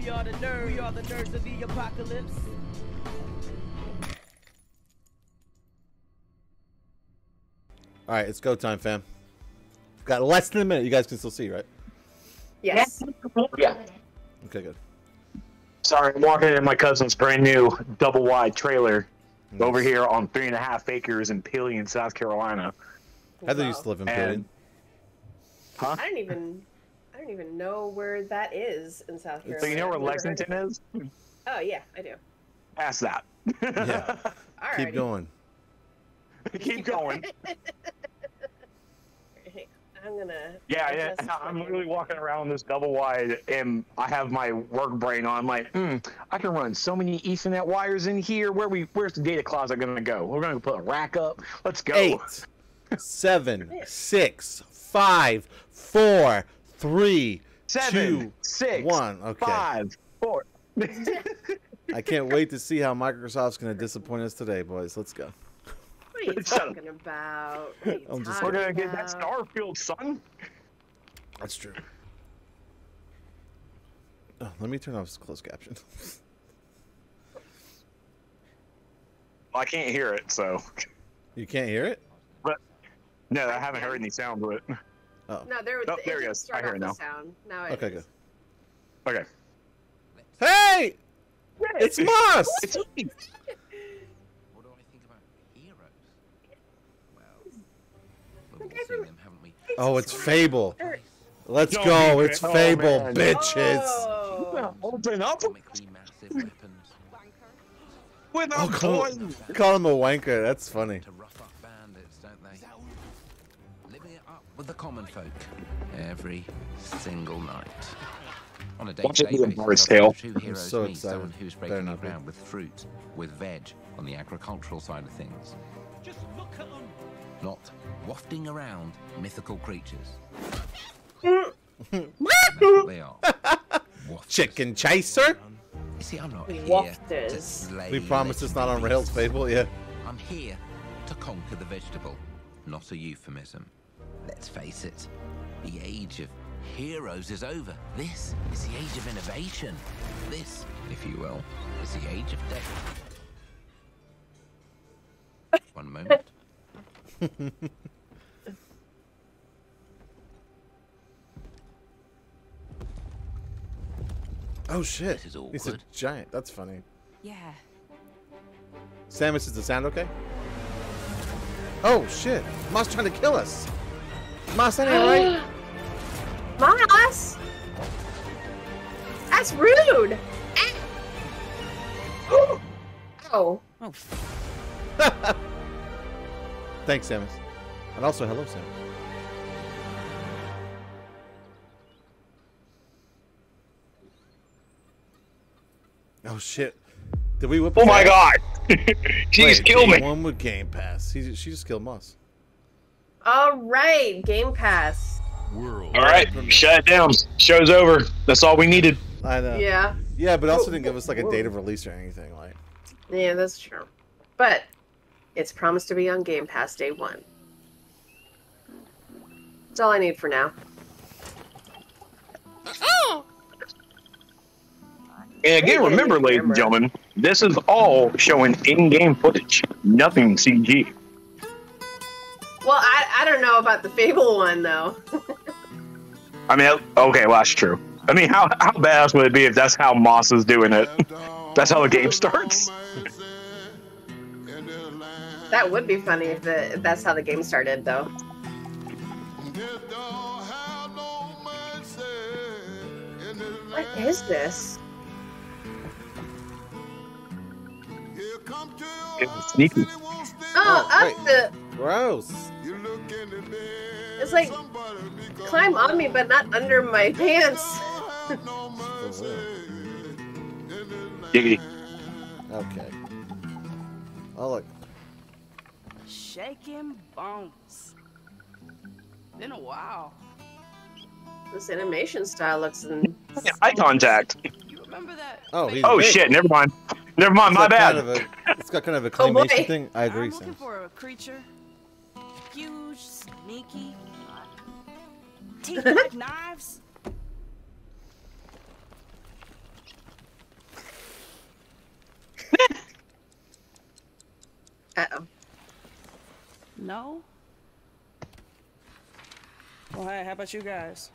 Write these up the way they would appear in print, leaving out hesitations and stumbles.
We are the nerds. We are the nerds of the apocalypse. All right, it's go time, fam. Got less than a minute. You guys can still see, right? Yes. Yeah. Okay, good. Sorry, I'm walking in my cousin's brand new double wide trailer Nice. over here on 3.5 acres in Pillion, South Carolina. Heather used to live in Pillion. Huh? I don't even know where that is in South Carolina. So you know where I've never Lexington heard of is? it. Oh yeah, I do. Past that. Yeah. Alrighty. Keep going. Keep going. I'm gonna. Yeah, I'm literally walking around this double wide, and I have my work brain on. I'm like, I can run so many Ethernet wires in here. Where's the data closet gonna go? We're gonna put a rack up. Let's go. 8, 7, 6, 5, 4, 3, 7, 2, 6, 1. Okay. 5, 4. I can't wait to see how Microsoft's going to disappoint us today, boys. Let's go. What are you talking about? I'm just We're gonna get that Starfield, son. That's true. Oh, let me turn off closed caption. I can't hear it, so. You can't hear it? But no, I haven't heard any sound with it. Oh. No, there Oh, there it goes. Start I hear off it the now. sound. Now it Okay, is. good. Okay. Hey! It's Moss! It's me. What do I think about heroes? Well, we've all seen them, haven't we? Oh, it's Fable. Let's Don't go. be It's fa- oh, Fable, man. bitches. Oh. Open up Atomically massive weapons with Oh, a call, gun. call him a wanker. That's funny. to rough up bandits, don't they? Living it up with the common folk every single night. On a Watch it day-to-day be a basis, Boris how Tale. do heroes so meet excited. someone who's Better breaking not new be. ground with fruit, with veg on the agricultural side of things. Just look at them. Not wafting around mythical creatures. Mm. And that's what they are. Wafters. Chicken chaser? You see, I'm not here to Wafters. slay We promise it's not on legendary Rails beasts. Fable, yeah. I'm here to conquer the vegetable, not a euphemism. Let's face it, the age of heroes is over. This is the age of innovation. This, if you will, is the age of death. One moment. Oh, shit. This is He's a awkward. giant. That's funny. Yeah. Samus, is the sound okay? Oh, shit. Moss trying to kill us. Moss, that ain't right. Moss! That's rude! Ah. Oh. Oh, Thanks, Samus. And also, hello, Samus. Oh, shit. Did we whip Oh his my ass? god! She's killed me. One with Game Pass. She just killed Moss. Alright, Game Pass. All right, shut it down. Show's over. That's all we needed. I know. Yeah. Yeah, but also didn't give us like a date of release or anything. Like, Yeah, that's true. But it's promised to be on Game Pass day 1. That's all I need for now. And again, remember, ladies and gentlemen, this is all showing in-game footage, nothing CG. Well, I don't know about the Fable one, though. I mean, okay, well, that's true. I mean, how badass would it be if that's how Moss is doing it? That's how the game starts? That would be funny if that's how the game started, though. What is this? It's sneaky. Oh, up the... gross. It's like, climb on me, but not under my pants. Giggity. Okay. Oh, look. shaking bones. Been a while. This animation style looks... Yeah, eye contact. You remember that? Oh, he's Oh big. shit, never mind. Never mind, my It's got bad. kind of it's got kind of a Oh, boy. claymation thing. I agree, I'm looking Sam. for a creature. Huge, sneaky. Teeth like knives. No? Well, hey, how about you guys?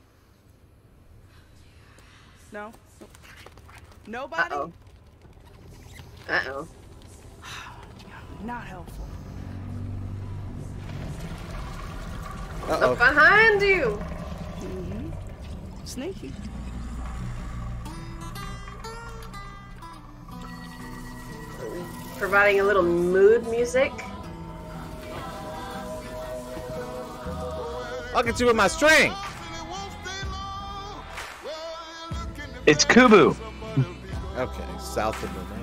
No? Nobody? Uh-oh. Uh-oh. Not helpful. Uh-oh. Look behind you! Sneaky. Providing a little mood music. I'll get you with my string. It's Kubu. Okay, south of the name.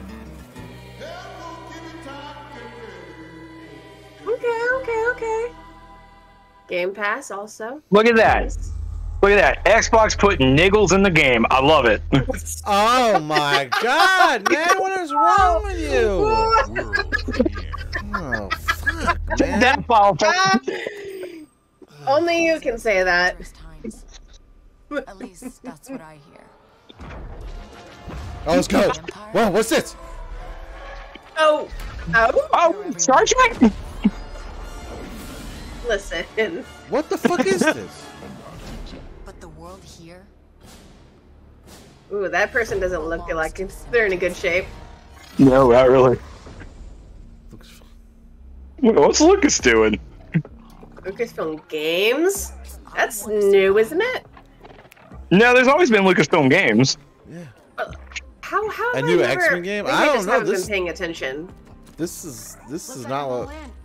Okay. Game Pass also. Look at that. Look at that. Xbox putting niggles in the game. I love it. Oh my god, man, what is wrong with you? Oh, fuck, man. That file. Only you can say that. Times. At least that's what I hear. Oh, let's go. Whoa, what's this? Oh! Oh, Star Trek. Listen. What the fuck is this? But the world here, Ooh, that person doesn't look like they're in a good shape. No, not really. Looks fun. What's Lucas doing? Lucasfilm Games? That's new, isn't it? No, there's always been Lucasfilm games. Yeah. How A have new I never... X-Men game? Maybe I don't just know, haven't this- been paying attention. This is looks like not a what. land.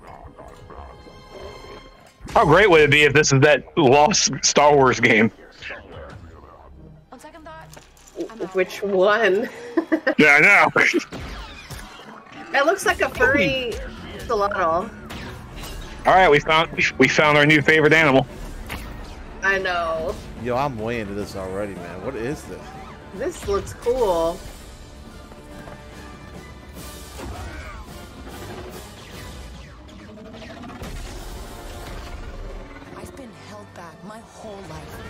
How great would it be if this is that lost Star Wars game? On second thought, Which one? Yeah, I know. It looks like a furry axolotl. All right, we found our new favorite animal. I know. Yo, I'm way into this already, man. What is this? This looks cool. I've been held back my whole life,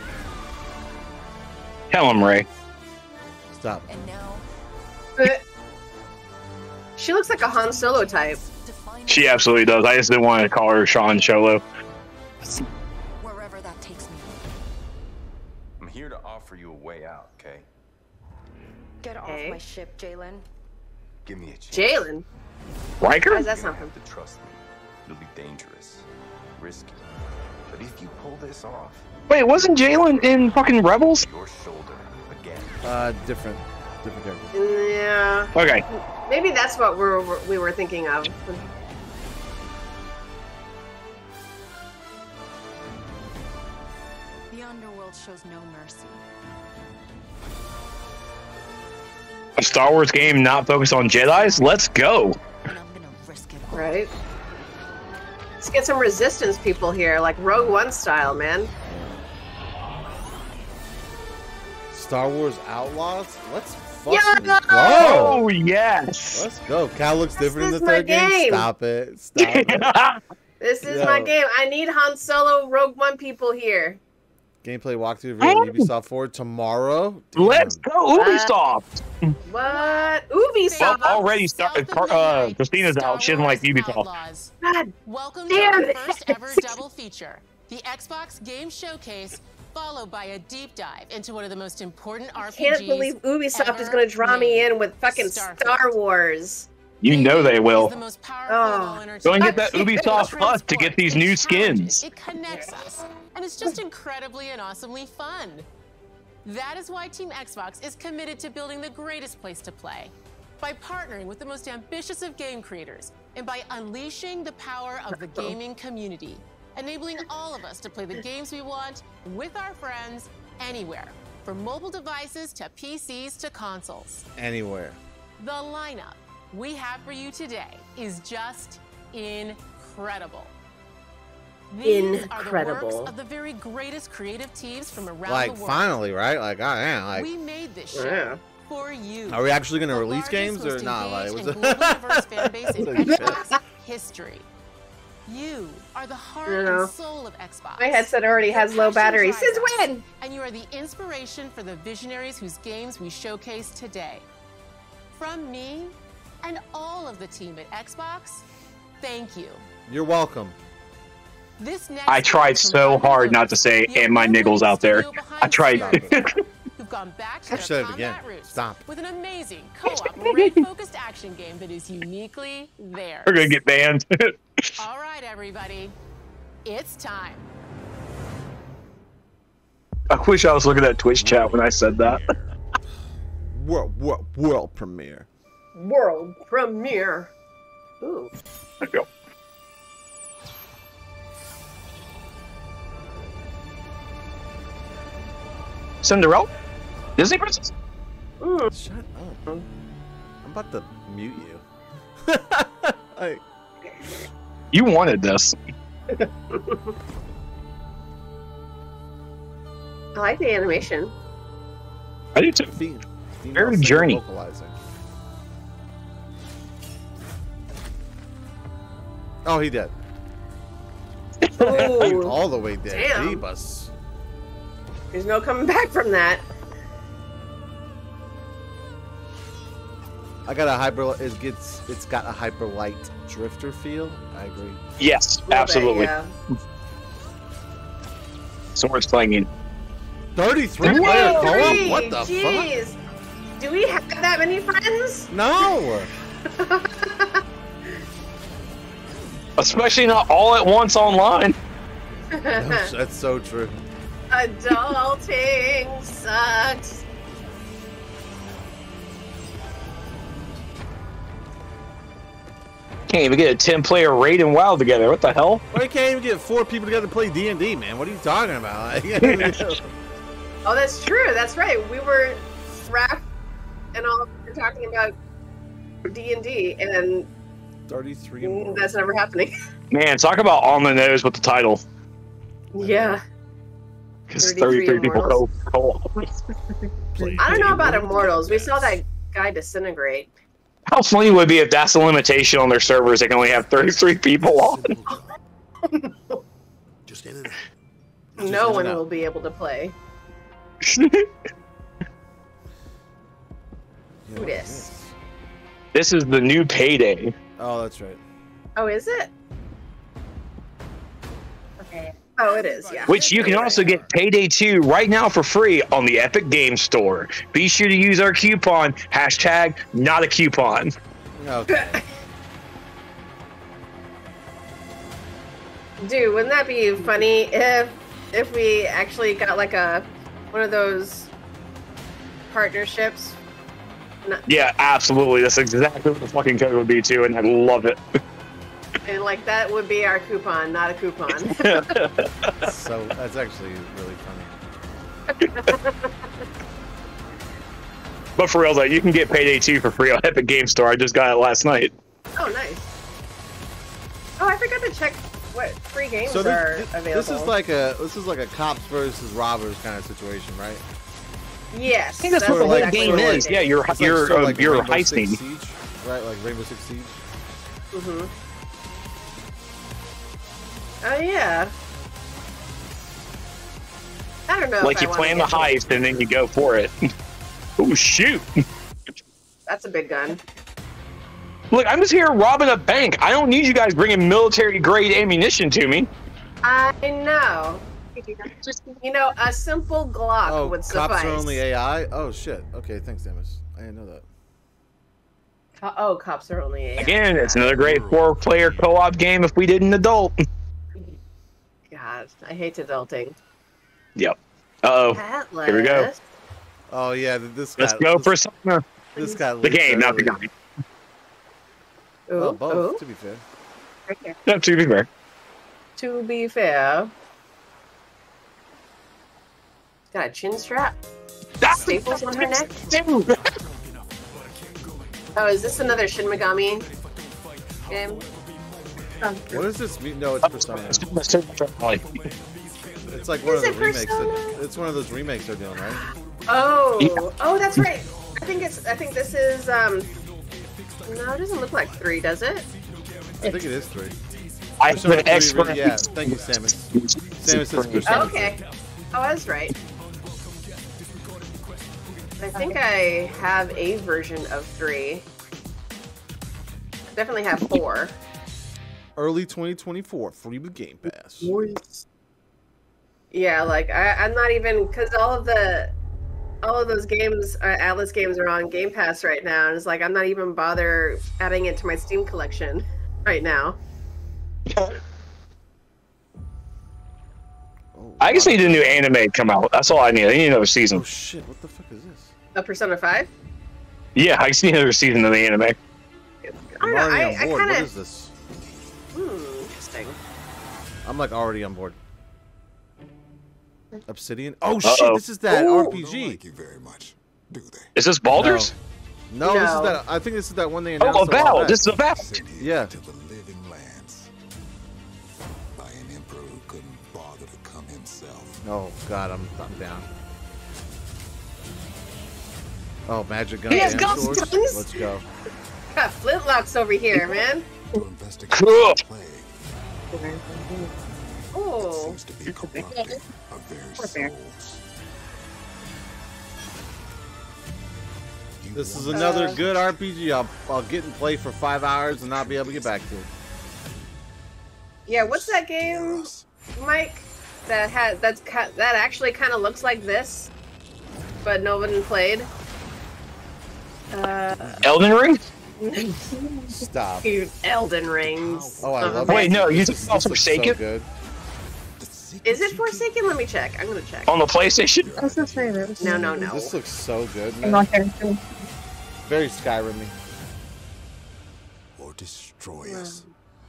Tell him, Ray. Stop. and now She looks like a Han Solo type. define She absolutely does. I just didn't want to call her Sean Cholo. wherever that takes me. I'm here to offer you a way out, okay? Get off Okay. my ship, Jalen. Give me a chance. Jalen. Riker? Why is that You don't something? have to trust me. It'll be dangerous, risky. But if you pull this off, Wait, wasn't Jalen in fucking Rebels? your shoulder again. Different character. Yeah. Okay. Maybe that's what we were thinking of. The underworld shows no mercy. A Star Wars game not focused on Jedis? Let's go. And I'm gonna risk it all. Right? Let's get some resistance people here, like Rogue One style, man. Star Wars Outlaws? Let's fucking Yeah! go! Oh, yes. Let's go. Cal looks different in is the my third game. game. Stop it. Stop it. This is Yo. my game. I need Han Solo Rogue One people here. Gameplay walkthrough video Ubisoft Forward tomorrow. Damn. Let's go, Ubisoft. What? Well, Ubisoft. already Christina's out. She doesn't like Ubisoft. God Welcome damn to the it. first ever double feature, the Xbox Game Showcase, followed by a deep dive into one of the most important RPGs. Can't believe Ubisoft is ever going to draw me made. in with fucking Starfield. Star Wars. You know they Is will. the most powerful Oh. of all Go and entertainment. get that Ubisoft Plus to get these new It challenges, skins. It connects us, and it's just incredibly and awesomely fun. That is why Team Xbox is committed to building the greatest place to play. By partnering with the most ambitious of game creators, and by unleashing the power of the gaming community, enabling all of us to play the games we want with our friends anywhere, from mobile devices to PCs to consoles. Anywhere. The lineup we have for you today is just incredible. These are the Incredible. works of the very greatest creative teams from around Like, the world. finally, right? Like, I am. Like, We made this show Yeah. for you. are we actually going to The release largest, games or most not? Like, engaged what's and globally diverse fan base in Holy shit. Xbox history. You are the heart You know, and soul of Xbox. My headset already Your has low passion battery. drives Since us, when? And you are the inspiration for the visionaries whose games we showcase today. From me and all of the team at Xbox, thank you. You're welcome. This next I tried from so Thunder hard not to Locust, say, the and my niggles out there. studio behind I tried. Sierra, who've gone back to I their said it combat again. roots Stop. with an amazing co-op raid-focused action game that is uniquely theirs. We're gonna get banned. All right, everybody, it's time. I wish I was looking at Twitch chat when I said that. World premiere. World premiere. Ooh. There you go. Cinderella? Disney princess? Shut up. I'm about to mute you. Like, You wanted this. I like the animation. I do too. Very journey. Vocalizing. Oh, he did. He Ooh. all the way dead. Damn. Jeebus. There's no coming back from that. I got a hyper. It's got a hyper light drifter feel. I agree. Yes, A little absolutely. bit, yeah. Sword slinging. 33 player Whoa, co-op. What the jeez. Do we have that many friends? fuck? No. Especially not all at once online. That's so true. Adulting sucks. Can't even get a 10-player raid and WoW together. What the hell? Why can't even get 4 people together to play D&D, man? What are you talking about? Oh, that's true. That's right. We were Raph and all we were talking about D&D, and 33 more. that's never happening. Man, talk about on the nose with the title. Yeah. Because 33 33 people co-op. I don't know about Immortals. We saw that guy disintegrate. How funny would it be if that's the limitation on their servers? They can only have 33 people on. Just in and out. No one will be able to play. Who this? This is the new Payday. Oh, that's right. Oh, is it? Okay. Oh, it is, yeah. Which you can also get Payday 2 right now for free on the Epic Games Store. Be sure to use our coupon, hashtag not a coupon. Okay. Dude, wouldn't that be funny if we actually got like one of those partnerships? Yeah, absolutely. That's exactly what the fucking code would be too, and I love it. And like that would be our coupon, not a coupon. So that's actually really funny. But for real though, you can get Payday 2 for free on Epic Games Store. I just got it last night. Oh, nice. Oh, I forgot to check what free games So are available. this is like a cops versus robbers kind of situation, right? Yes. I think that's what the whole exactly game what it is. Yeah, you're It's sort of like you're Rainbow Six heisting. Siege, right? Like Rainbow Six Siege. Mm-hmm. Oh yeah. I don't know. Like if you I plan the wanna get heist and then you go for it. Oh shoot! That's a big gun. Look, I'm just here robbing a bank. I don't need you guys bringing military-grade ammunition to me. I know. Just a simple Glock Oh, would cops suffice. are only AI. Oh shit. Okay, thanks, Damus. I didn't know that. Oh, cops are only AI. Again, it's another great 4-player co-op game if we did an adult. God, I hate adulting. Yep. Uh-oh. Atlas. Here we go. Oh yeah, this guy. Let's go for something. This guy. The game, not the guy. Ooh, Well, both, ooh. to be fair. Right here. No, to be fair. To be fair. Got a chin strap. Staples on her neck. Oh, is this another Shin Megami game? Oh. What does this mean? No, it's Persona. It's like one of Is the it remakes. Persona? It's one of those remakes they're doing, right? Oh, oh, that's right. I think this is no, it doesn't look like 3, does it? I think it is 3. I Persona put 3 expert. Yeah, thank you, Samus. Samus says Persona 3. Okay. Oh, I was right. I think I have a version of 3. Definitely have 4. early 2024, free with Game Pass. Yeah, like I'm not even because all of those games, Atlas games, are on Game Pass right now, and it's like I'm not even bother adding it to my Steam collection right now. I just need a new anime come out. That's all I need. I need another season. Oh shit! What the fuck is this? A Persona 5? Yeah, I just need another season of the anime. I don't know. already I on board. kind What of. is this? Interesting. I'm like already on board. Obsidian. Oh shit! Uh-oh. This is that Ooh. RPG. Thank you very much. Do they? Is this Baldur's? No, this is No. that. I think this is that one they announced. Oh, a while Avowed. back. This is Avowed. Sent here Yeah. to the living lands by an emperor who couldn't bother to come himself. Oh god, I'm down. Oh, magic gun. He has and guns, swords. guns? Let's go. Got flintlocks over here, man. To investigate Cool. the plague. Oh. Seems to be corrupting our very souls. You This is want another good RPG. I'll get and play for 5 hours and not be able to get back to it. Yeah, what's that game, us. Mike? That actually kind of looks like this, but no one played. Elden Ring? Stop. Dude, Elden Rings. Oh, I love Wait, it. no, you This just looks Forsaken? So good. The secret Is it you Forsaken? Let me check. I'm gonna check. On the PlayStation? No. This looks so good, man. Very Skyrim-y. keep or destroy us.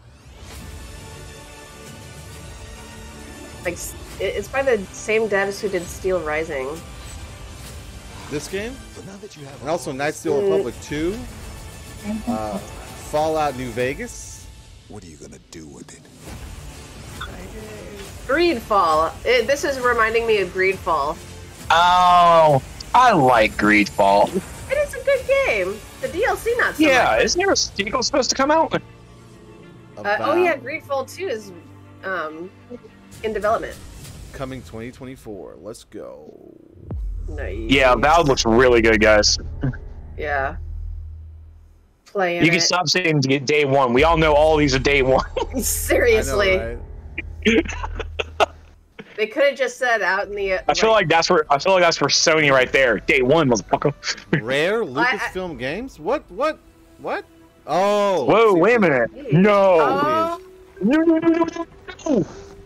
Like, it's by the same devs who did Steel Rising. This game, So now that you have and also Knights of the Old Republic 2, Fallout New Vegas. what are you gonna do with it? Greedfall. This is reminding me of Greedfall. Oh, I like Greedfall. It is a good game. The DLC not so Yeah, much. isn't there a sequel supposed to come out? Oh yeah, Greedfall 2 is in development. Coming 2024. Let's go. Nice. Yeah, Avowed looks really good, guys. Yeah. Playing You can it. stop saying day one. We all know all these are day one. Seriously. I know, right? They could have just said out in the. I feel like that's for Sony right there. Day one, motherfucker. Rare Lucasfilm Games? What? Oh. Whoa, wait a minute. No. Oh, No.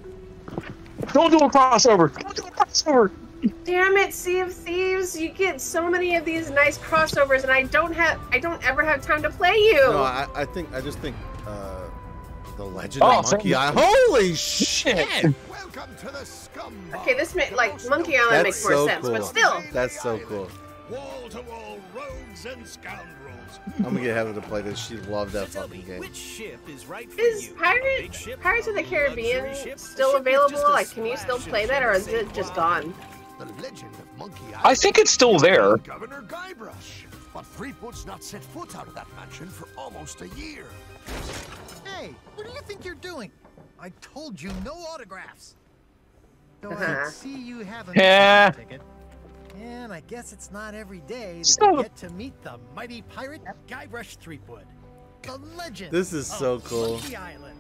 Don't do a crossover. Don't do a crossover. damn it, Sea of Thieves! You get so many of these nice crossovers, and I don't ever have time to play you. No, I just think the Legend Oh, of Monkey so- Island. Holy shit! Welcome to the scum. Okay, this Monkey Island That's makes more so sense, cool. but still. That's so cool. Wall-to-wall rogues and scoundrels. I'm gonna get Heather to play this. She loved that Tell me, fucking game. which ship is right for Is you? Big Pirates ship, of the Caribbean luxury ship, still a ship with available? just a Like, can you still splash play of that, or is champagne it just wine? gone? The legend of Monkey Island. I think it's still there. Governor Guybrush. But Threepwood's not set foot out of that mansion for almost a year. Hey, what do you think you're doing? I told you no autographs. Though Uh-huh. I see you have a Yeah. ticket. And I guess it's not every day that So- you get to meet the mighty pirate Guybrush Threepwood. The legend. This is so of cool. Monkey Island.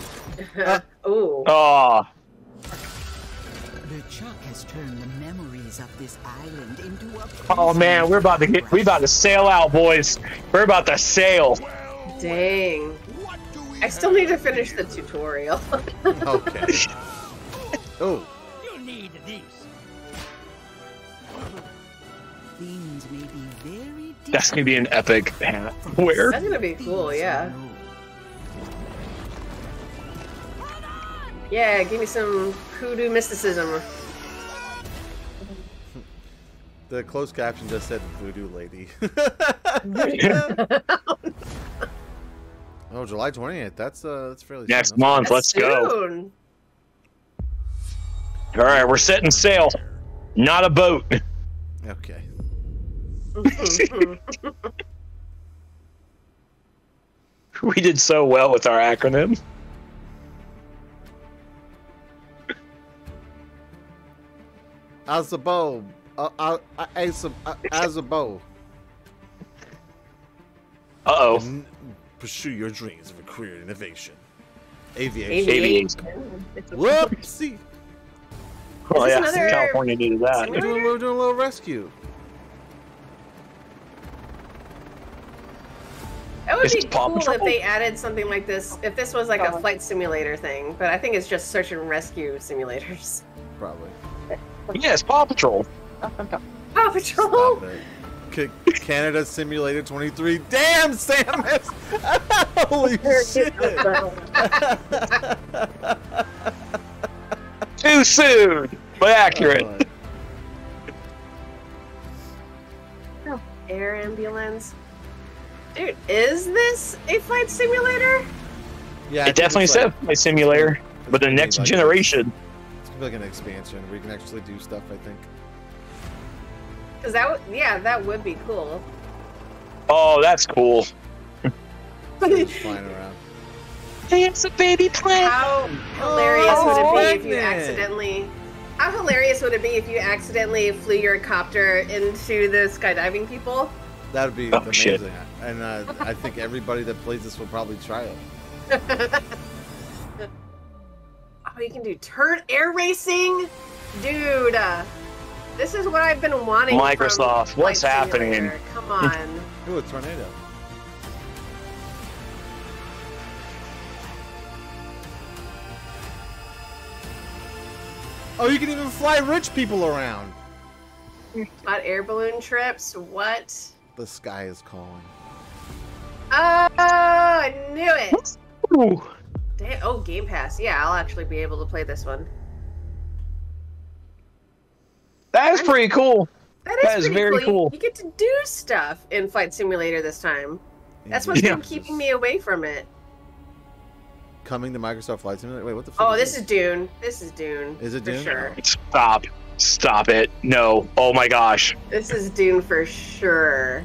Ooh. Oh, The Chuck has turned the memories of this island into a oh man, we about to sail out, boys. We're about to sail. Dang. I still need to finish the tutorial. Okay. Oh. You need these. Things may be very That's gonna be an epic hat. Where? That's gonna be cool, yeah. Yeah, give me some hoodoo mysticism. The closed caption just said Voodoo Lady. Oh, July 20th. That's fairly Next soon. month, That's let's go. soon. All right, we're setting sail. Not a boat. Okay. We did so well with our acronym. As a bow. As a bow. Uh-oh. Pursue your dreams of a career in innovation. Aviation. Whoopsie. Oh yeah, another California needed that. We're doing a little rescue. It would Is be it Paw cool if Patrol? they added something like this. If this was like a flight simulator thing, but I think it's just search and rescue simulators. Probably. Yes, Paw Patrol. Paw Patrol. Stop it. Canada Simulator 23. Damn, Samus! Holy shit! Too soon, but accurate. Air ambulance. Dude, is this a flight simulator? Yeah, It definitely said my simulator, but the next generation. It's gonna be like an expansion where you can actually do stuff, I think. Because that would be cool. Oh, that's cool. Just flying around. It's a baby plane. How hilarious would it be if you pregnant. accidentally? How hilarious would it be if you accidentally flew your copter into the skydiving people? That would be Oh, amazing. shit. And I think everybody that plays this will probably try it. Oh, you can do turn air racing, dude. This is what I've been wanting. Microsoft, from what's Flight happening? Simulator. Come on. Ooh, a tornado. Oh, you can even fly rich people around. Hot air balloon trips. What? The sky is calling. Oh, I knew it. Ooh. Damn. Oh, Game Pass. Yeah, I'll actually be able to play this one. That is pretty cool. That is pretty very cool. You get to do stuff in Flight Simulator this time. That's what's Yeah. been keeping me away from it. Coming to Microsoft Flight Simulator? Wait, what the fuck? Oh, this is Dune. This is Dune. Is it for Dune? sure. Stop it. No. Oh my gosh. This is Dune for sure.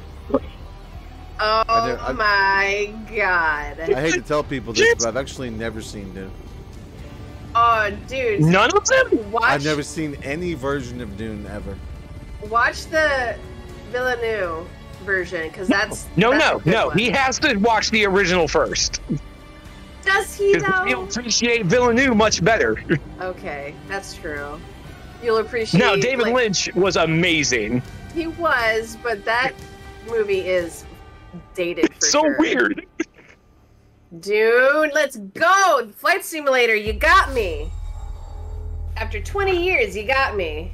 Oh my god. I hate to tell people this, but I've actually never seen Dune. Oh, dude. None of them? I've never seen any version of Dune ever. Watch the Villeneuve version, because that's No. a good one. He has to watch the original first. Does he Because he'll though? appreciate Villeneuve much better. Okay, that's true. You'll appreciate. No, David like, Lynch was amazing. He was, but that movie is dated for So sure. weird. Dude, let's go! Flight Simulator, you got me. After 20 years, you got me.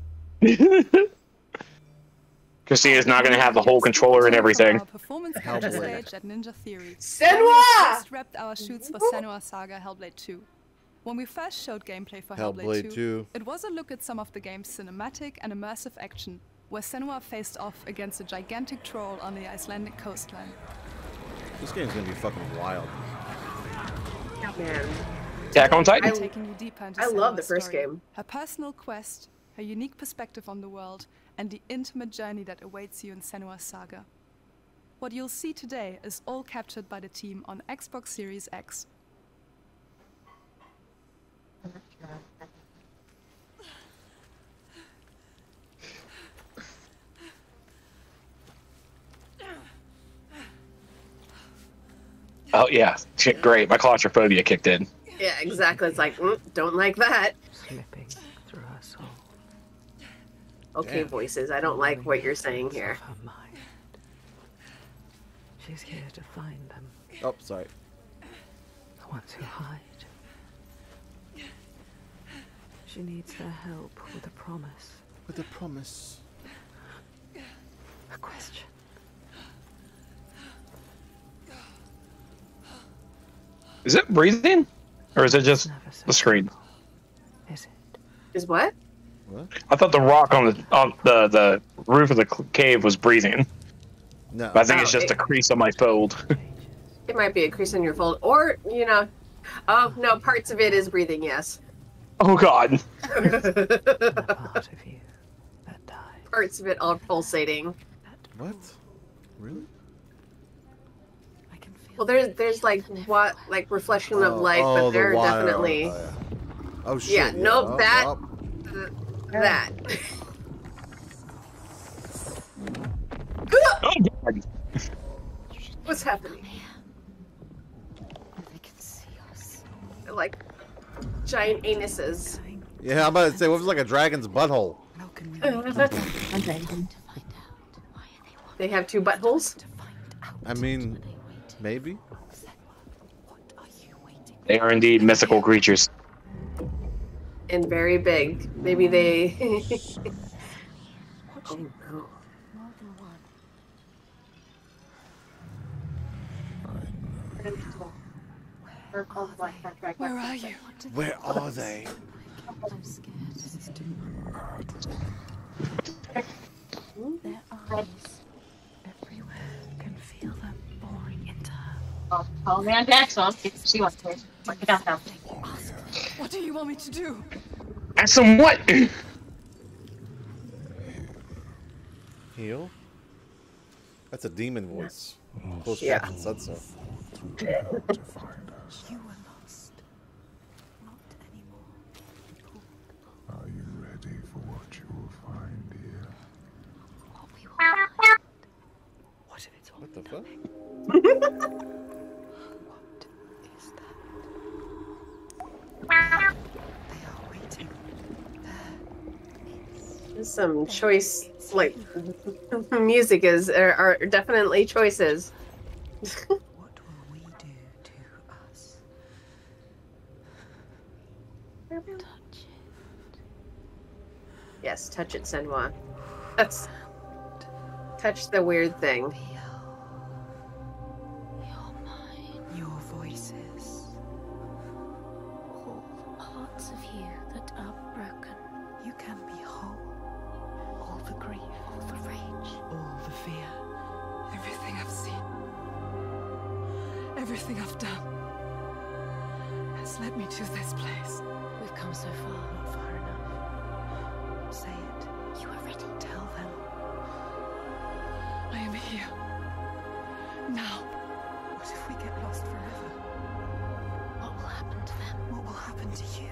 Christina's not going to have the whole controller and everything. Our performance capture stage at Ninja Theory. Senua! We just wrapped our shoots for Senua Saga Hellblade 2. When we first showed gameplay for Hellblade 2, it was a look at some of the game's cinematic and immersive action, where Senua faced off against a gigantic troll on the Icelandic coastline. This game's gonna be fucking wild. Man. Attack on Titan. Taking you deeper into I love the Senua's first story, game. her personal quest, her unique perspective on the world, and the intimate journey that awaits you in Senua's Saga. What you'll see today is all captured by the team on Xbox Series X. Oh, yeah. Great. My claustrophobia kicked in. Yeah, exactly. It's like, don't like that. Slipping through her soul. Okay, voices, I don't like what you're saying here. Her mind. She's here to find them. Oh, sorry. The ones who hide. She needs their help with a promise. With a promise. A question. Is it breathing? Or is it just the screen? Is what? What? I thought the rock on the roof of the cave was breathing. No. But I think it's just a crease on my fold. It might be a crease in your fold, or, you know, oh, no, parts of it is breathing, yes. Oh, God. Parts of it are pulsating. What? Really? Well, there's like what, like reflection of light, oh, but the they're water. definitely. Oh, shit. Yeah, nope, Oh, that. oh. That. Oh, God. What's happening? They can see us. like giant anuses. Yeah, I'm about to say, what was like a dragon's butthole? They have 2 buttholes? I mean, maybe. They are indeed mythical creatures. And very big. Maybe they... Oh no. Where are you? Where are they? I'm scared. This is too hard. Their eyes everywhere. I can feel them boring into her. Oh man, Dax on. She wants to. What do you want me to do? And some what? Heal? That's a demon voice. Close Yeah. captain said so. You were lost. Not anymore. Are you ready for what you will find here? What if it's all What the fuck? What is that? They are waiting. There's some choice, like, music are definitely choices. What will we do to us? Touch it. Yes, touch it, Senwa. That's... Touch the weird thing. Your voices. All the parts of you that are broken. You can be whole. All the grief, all the rage, all the fear. Everything I've seen, everything I've done, has led me to this place. We've come so far. Not far enough. Say it. You are ready. Tell them. I am here. Now. What if we get lost forever? What will happen to them? What will happen to you?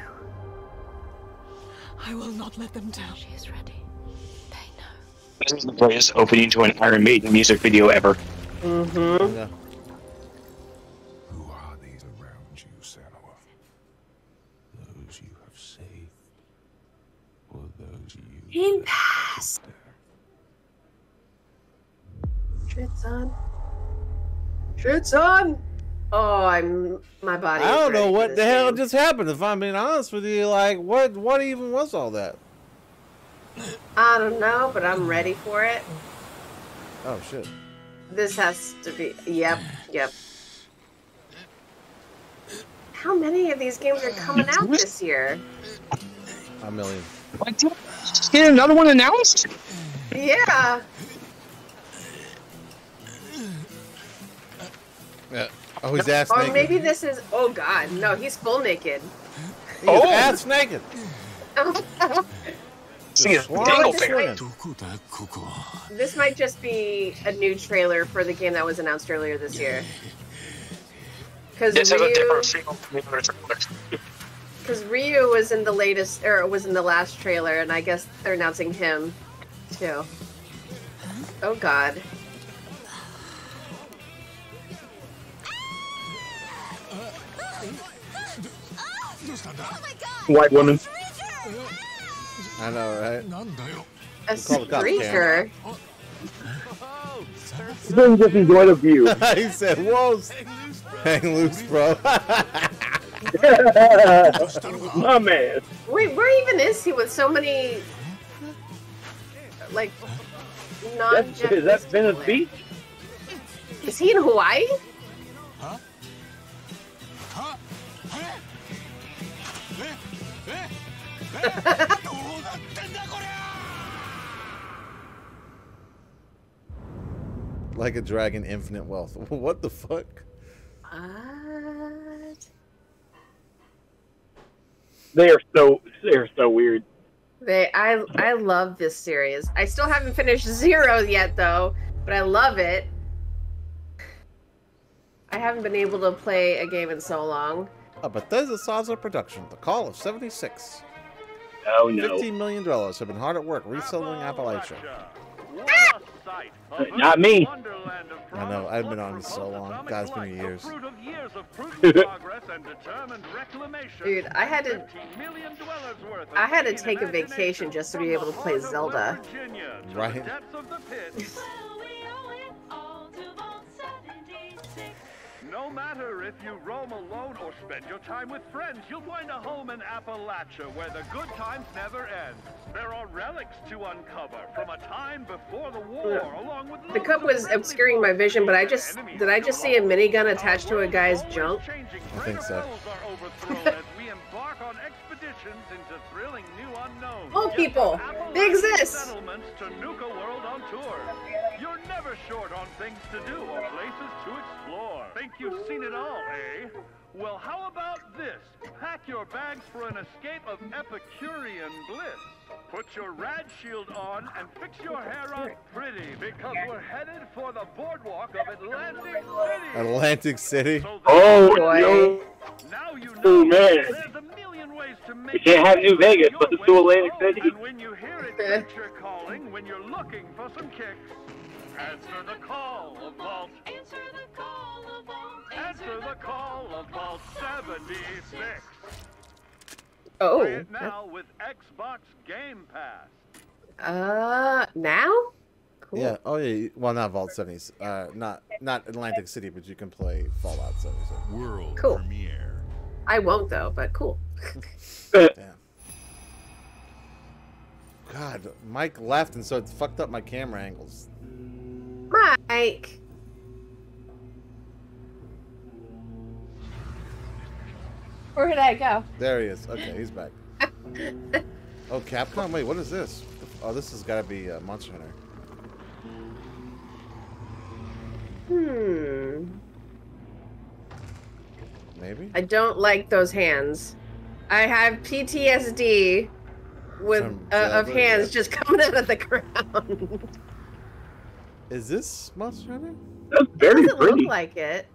I will not let them down. She is ready. They know. This is the greatest opening to an Iron Maiden music video ever. Mm-hmm. Yeah. Who are these around you, Senua? Those you have saved? Or those you... Game Pass! Shit's on. Shit's on! Oh, my body. I is don't know ready for what this the hell game. just happened, if I'm being honest with you. Like, what even was all that? I don't know, but I'm ready for it. Oh, shit. This has to be... Yep. How many of these games are coming out this year? A million. What? Get another one announced? Yeah. Yeah. Oh, he's ass Or naked. maybe this is... Oh, God. No, he's full naked. He's ass naked. See his dingle finger. This might just be a new trailer for the game that was announced earlier this year. Because This is a different sequel from the other trailers. Because Ryu was in the latest, or was in the last trailer, and I guess they're announcing him too. Oh God. White woman. I know, right? A Call the cops, streaker. Then just enjoy the view. He said, "Whoa, hang loose, bro." My man. Wait, where even is he with so many, like, non-Japanese Is that Venice people? Beach? Is he in Hawaii? Like a dragon, infinite wealth. What the fuck? What? They are so weird. I love this series. I still haven't finished Zero yet though, but I love it. I haven't been able to play a game in so long. A Bethesda Saza production, The Call of 76. Oh no. $15 million have been hard at work reselling Appalachia. Not me. I know. I've been on this so long. God, it's been years. Dude, I had to take a vacation just to be able to play Zelda. Right. No matter if you roam alone or spend your time with friends, you'll find a home in Appalachia where the good times never end. There are relics to uncover from a time before the war, along with the cup was obscuring my vision, but did I just see a minigun attached to a guy's junk? I think so. Oh, people, they exist. You're never short on things to do or places to explore. Think you've seen it all, eh? Well, how about this? Pack your bags for an escape of Epicurean bliss. Put your rad shield on and fix your hair up pretty, because we're headed for the boardwalk of Atlantic City. Atlantic City? So oh, boy. Now you know oh, man. There's a million ways to make we can't have New Vegas, but let's do Atlantic City. And when you hear adventure calling, when you're looking for some kicks, answer the call of Vault. Answer the call of Vault. Answer the call of Vault 76. Oh. Play it now with Xbox Game Pass. Now? Cool. Yeah. Oh yeah. Well, not Vault 70s. Not Atlantic City, but you can play Fallout 76. World cool. premiere. I won't though, but cool. Damn. God, Mike left, and so it fucked up my camera angles. Mike. Where did I go? There he is. Okay, he's back. Oh, Capcom? Wait, what is this? Oh, this has got to be Monster Hunter. Maybe? I don't like those hands. I have PTSD with of hands just coming out of the ground. Is this Monster Hunter? That's very doesn't pretty. Look like it.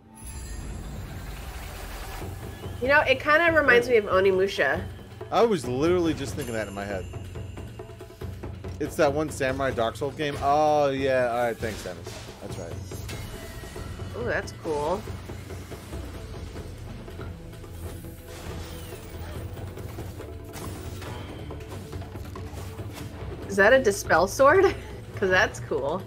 You know, it kind of reminds me of Onimusha. I was literally just thinking that in my head. It's that one Samurai Dark Souls game. Oh yeah. All right. Thanks, Dennis. That's right. Oh, that's cool. Is that a Dispel sword? Because that's cool.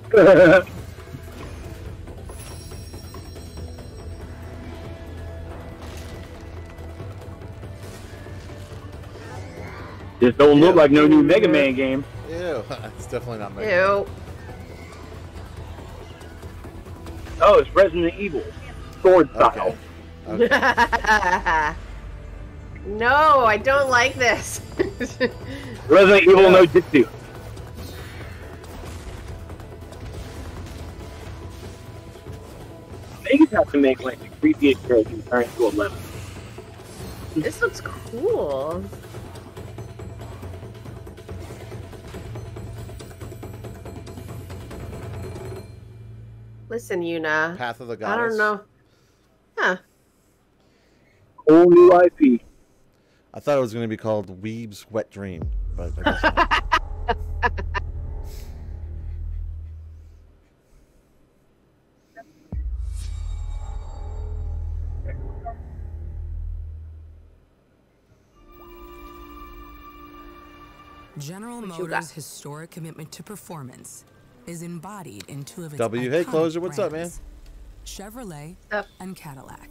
This don't look like no new Mega Man game. Ew. It's definitely not Mega Man. Ew. Oh, it's Resident Evil. Sword style. Okay. No, I don't like this. Resident Evil no Jitsu. They just have to make like the creepiest character turn into a lemon. This looks cool. Listen, Yuna. Path of the I Goddess. don't know. Huh. Whole new IP. I thought it was going to be called Weeb's Wet Dream, but I guess not. General Motors' historic commitment to performance is embodied in two of its W. Hey, iconic Closer, what's up, man? brands, Chevrolet and Cadillac.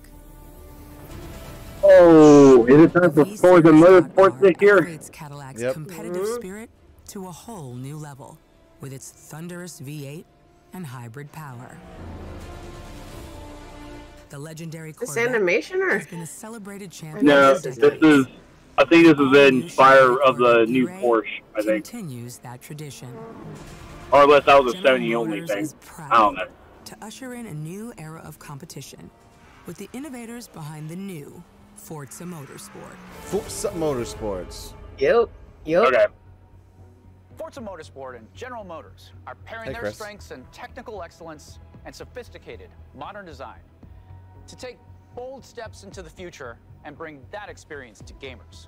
Oh, is it time for Forza Motorsports this year? Elevates Cadillac's competitive spirit to a whole new level with its thunderous V8 and hybrid power. The legendary Corvette animation or has been a celebrated champion. No, this is. I think this is the inspire of the new Porsche. I think. Continues that tradition. Or unless that was a Sony only thing. I don't know. To usher in a new era of competition, with the innovators behind the new Forza Motorsport. Forza Motorsports. Yep. Okay. Forza Motorsport and General Motors are pairing their strengths in technical excellence and sophisticated modern design to take bold steps into the future and bring that experience to gamers.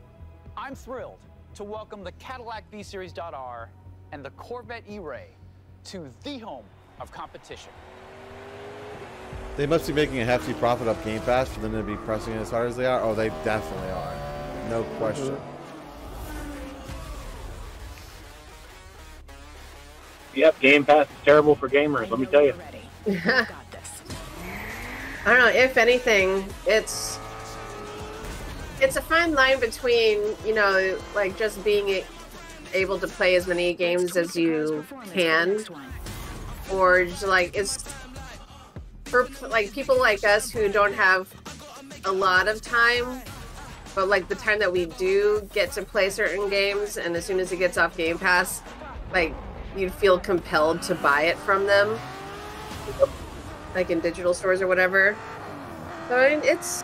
I'm thrilled to welcome the Cadillac V-Series.R and the Corvette E-Ray to the home of competition. They must be making a hefty profit off Game Pass for them to be pressing it as hard as they are. Oh, they definitely are. No question. Yep, Game Pass is terrible for gamers, let me tell you. I don't know, if anything, it's a fine line between, you know, like just being able to play as many games as you can, or just like it's for like people like us who don't have a lot of time, but like the time that we do get to play certain games, and as soon as it gets off Game Pass, like you'd feel compelled to buy it from them, like in digital stores or whatever. So I mean,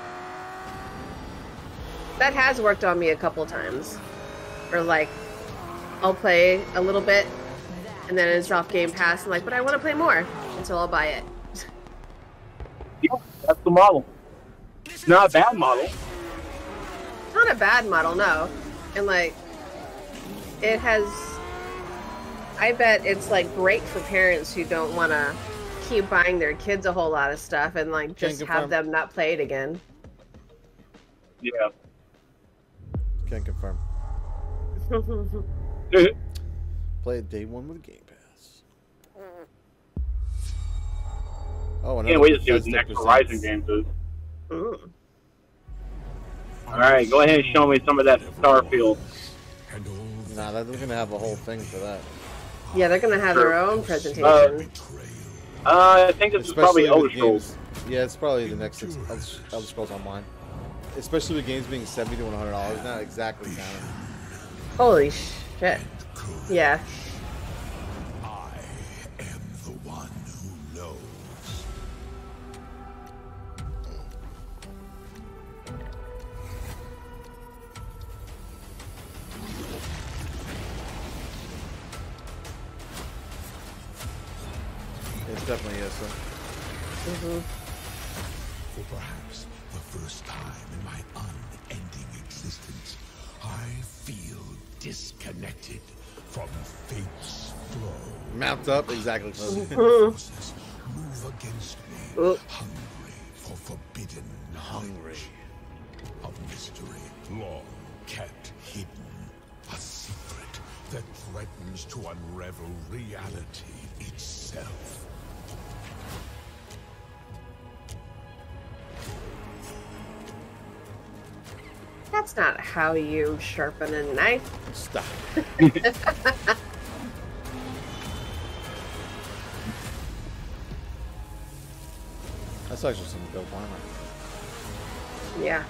that has worked on me a couple times. Or like, I'll play a little bit, and then it's off Game Pass, and like, but I want to play more, and so I'll buy it. Yeah, that's the model. It's not a bad model. It's not a bad model, no. And like, it has... I bet it's like great for parents who don't want to keep buying their kids a whole lot of stuff and like just have them not play it again. Yeah. Can't confirm. Play it day one with Game Pass. Oh, can't wait to see what the next Horizon games is. Alright, go ahead and show me some of that Starfield. Nah, they're gonna have a whole thing for that. Yeah, they're gonna have their own presentation. I think this is probably Elder Scrolls. Yeah, it's probably the next Elder Scrolls Online. Especially with games being $70 to $100, not exactly counting. Holy shit. Yeah. I am the one who knows. It's definitely is, so. For perhaps the first time in my unending existence, I feel disconnected from fate's flow. Mapped up, exactly. Forces move against me, hungry for forbidden knowledge. A mystery long kept hidden. A secret that threatens to unravel reality itself. That's not how you sharpen a knife. Stop. That's actually some dope armor. Yeah.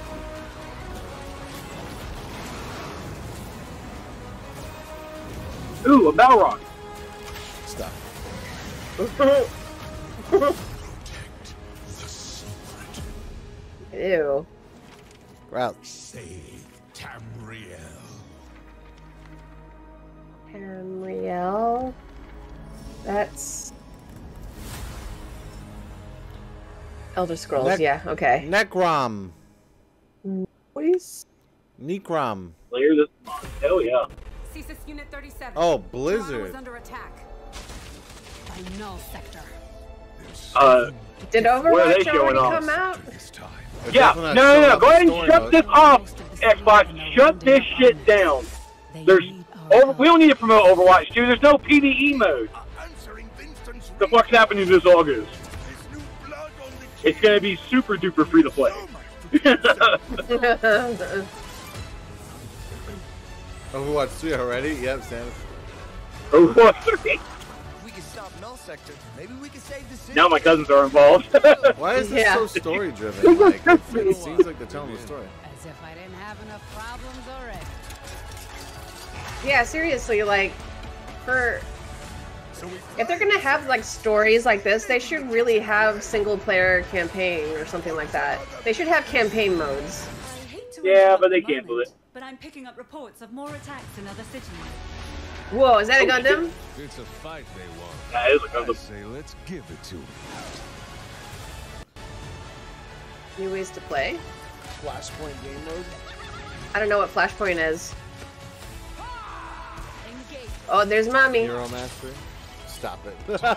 Ooh, a Balrog. Stop. Ew. Grout. Save Tamriel. Tamriel? That's... Elder Scrolls, yeah, okay. Necrom. Please? Necrom. Clear this mod. Hell yeah. CSIS Unit 37. Oh, Blizzard. Is under attack. By Null Sector. Did Overwatch already come out? Yeah, no. Go ahead and shut this off, Xbox. Shut this shit down. We don't need to promote Overwatch 2. There's no PvE mode. The fuck's happening this August? It's gonna be super duper free to play. Overwatch 3 already? Yep, Sam. Overwatch 3. We can stop Null Sector. Maybe we can save the city. Now my cousins are involved. Why is this so story driven? Like, it seems like they're telling the story. As if I didn't have enough problems already. Yeah, seriously, like, if they're gonna have like stories like this, they should really have single player campaign or something like that. They should have campaign modes. Yeah, but they canceled it. But I'm picking up reports of more attacks in other cities. Whoa, is that a Gundam? It's a fight they want. That is a Gundam. I say, let's give it to them. New ways to play? Flashpoint game mode? I don't know what Flashpoint is. Oh, there's Mommy. Hero Mastery. Stop it.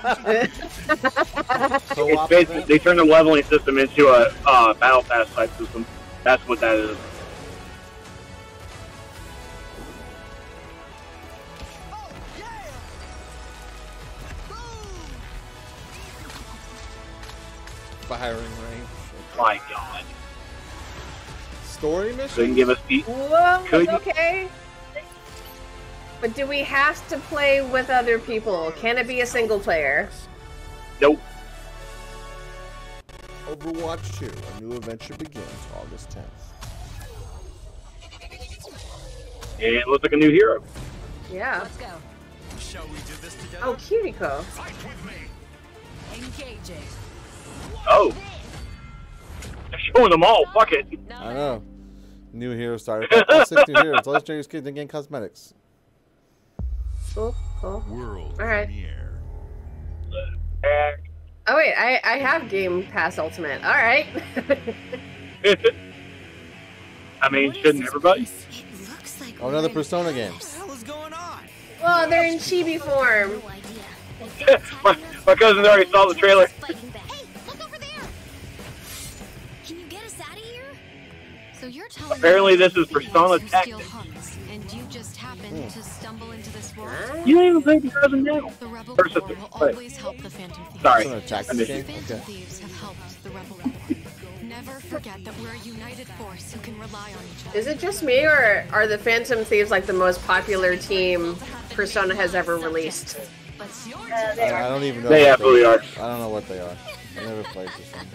It's basically, they turned the leveling system into a battle pass type system. That's what that is. Firing range. My God. Story mission? So you can give us the. Whoa, okay. But do we have to play with other people? Can it be a single player? Nope. Overwatch 2, a new adventure begins August 10th. And it looks like a new hero. Yeah. Let's go. Shall we do this together? Oh, Cutico. Fight with me. Engaging. Oh. They're showing them all. Fuck it. I know. New hero starter. All 6 new heroes. Legendary skins and game cosmetics. Cool, cool. World All right. premiere. Oh wait, I have Game Pass Ultimate. All right. I mean, shouldn't everybody? Oh, another Persona game. Well, they're in chibi form. my cousin already saw the trailer. Can you get us out of here? So you're telling Apparently, this is Persona Tactics. And you just happened to stumble into this world. You don't even play the cousin now. The Rebel Or Corps something. will always help the Phantom Thieves. Sorry. Persona Just Tactics as the game? Phantom Okay. Thieves have helped the Rebel Corps. Never forget that we're a united force who can rely on each other. Is it just me, or are the Phantom Thieves like the most popular team Persona has ever released? I don't even know. They what absolutely are. I don't know what they are. I never played Persona.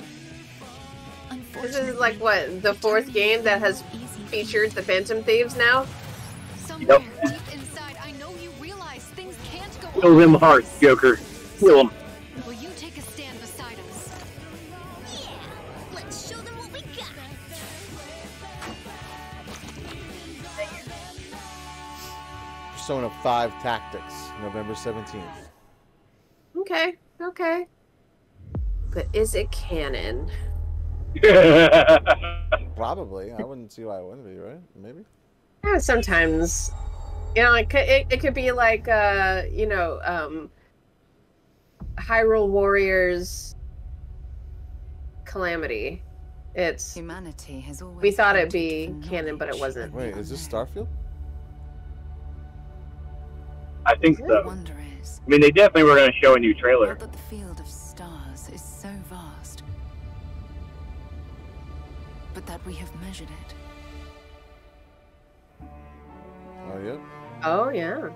This is like what, the 4th game that has featured the Phantom Thieves now? Yep. Deep inside, I know you realize things can't go Kill them hard, Joker. Kill them. Will you take a stand beside us? Yeah, let's show them what we got. Persona 5 Tactics, November 17th. Okay, okay. But is it canon? Probably. I wouldn't see why it wouldn't be, right? Maybe. Yeah, sometimes. You know, it could be like, you know, Hyrule Warriors Calamity. It's humanity has always we thought it'd be canon, but it wasn't. Wait, is this Starfield? I think so. I mean, they definitely were going to show a new trailer. But the field of stars is so vast, but that we have measured it. Oh, yeah? Oh, yeah.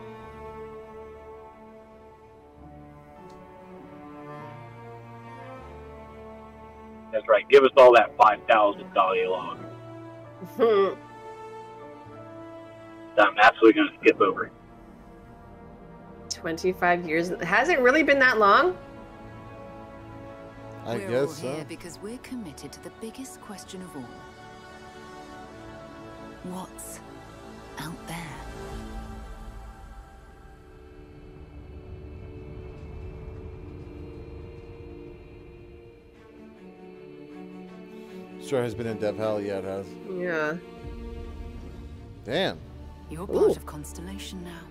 That's right. Give us all that 5,000 dialogue. That I'm absolutely going to skip over. 25 years. Has it really been that long? I We're guess all so. here because we're committed to the biggest question of all. What's out there? Sure has been in dev hell. Yeah, it has. Yeah. Damn. You're part of Constellation now.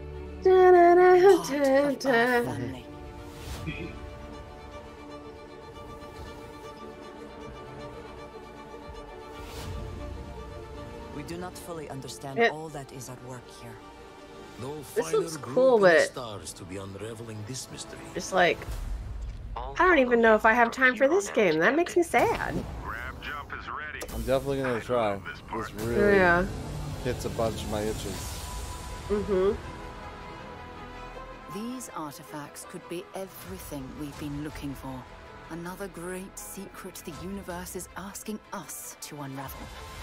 Family. We do not fully understand all that is at work here. No this looks cool, but stars to be unraveling this mystery. It's like I don't even know if I have time for this game. That makes me sad. I'm definitely gonna try. This really hits a bunch of my itches. These artifacts could be everything we've been looking for. Another great secret the universe is asking us to unravel.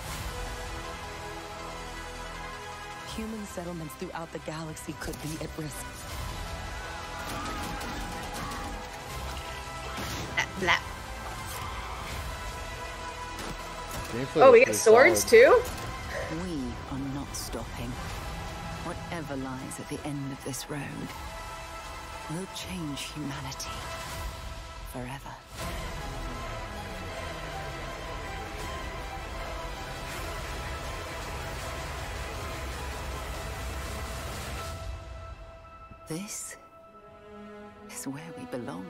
Human settlements throughout the galaxy could be at risk. Blah. Gameplay Oh, we get swords too? We are not stopping. Whatever lies at the end of this road will change humanity forever. This is where we belong.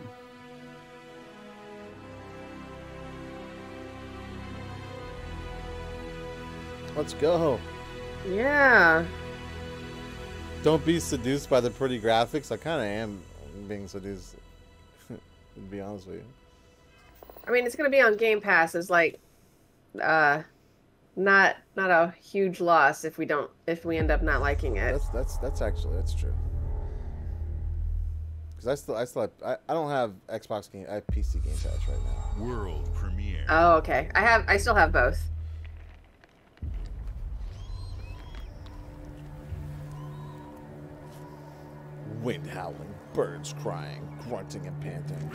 Let's go. Yeah. Don't be seduced by the pretty graphics. I kind of am being seduced, to be honest with you. I mean, it's gonna be on Game Pass. It's like, not a huge loss if we end up not liking it. That's actually true. Because I don't have Xbox game. I have PC Game Pass right now. World premiere. Oh, okay. I still have both. Wind howling, birds crying, grunting and panting.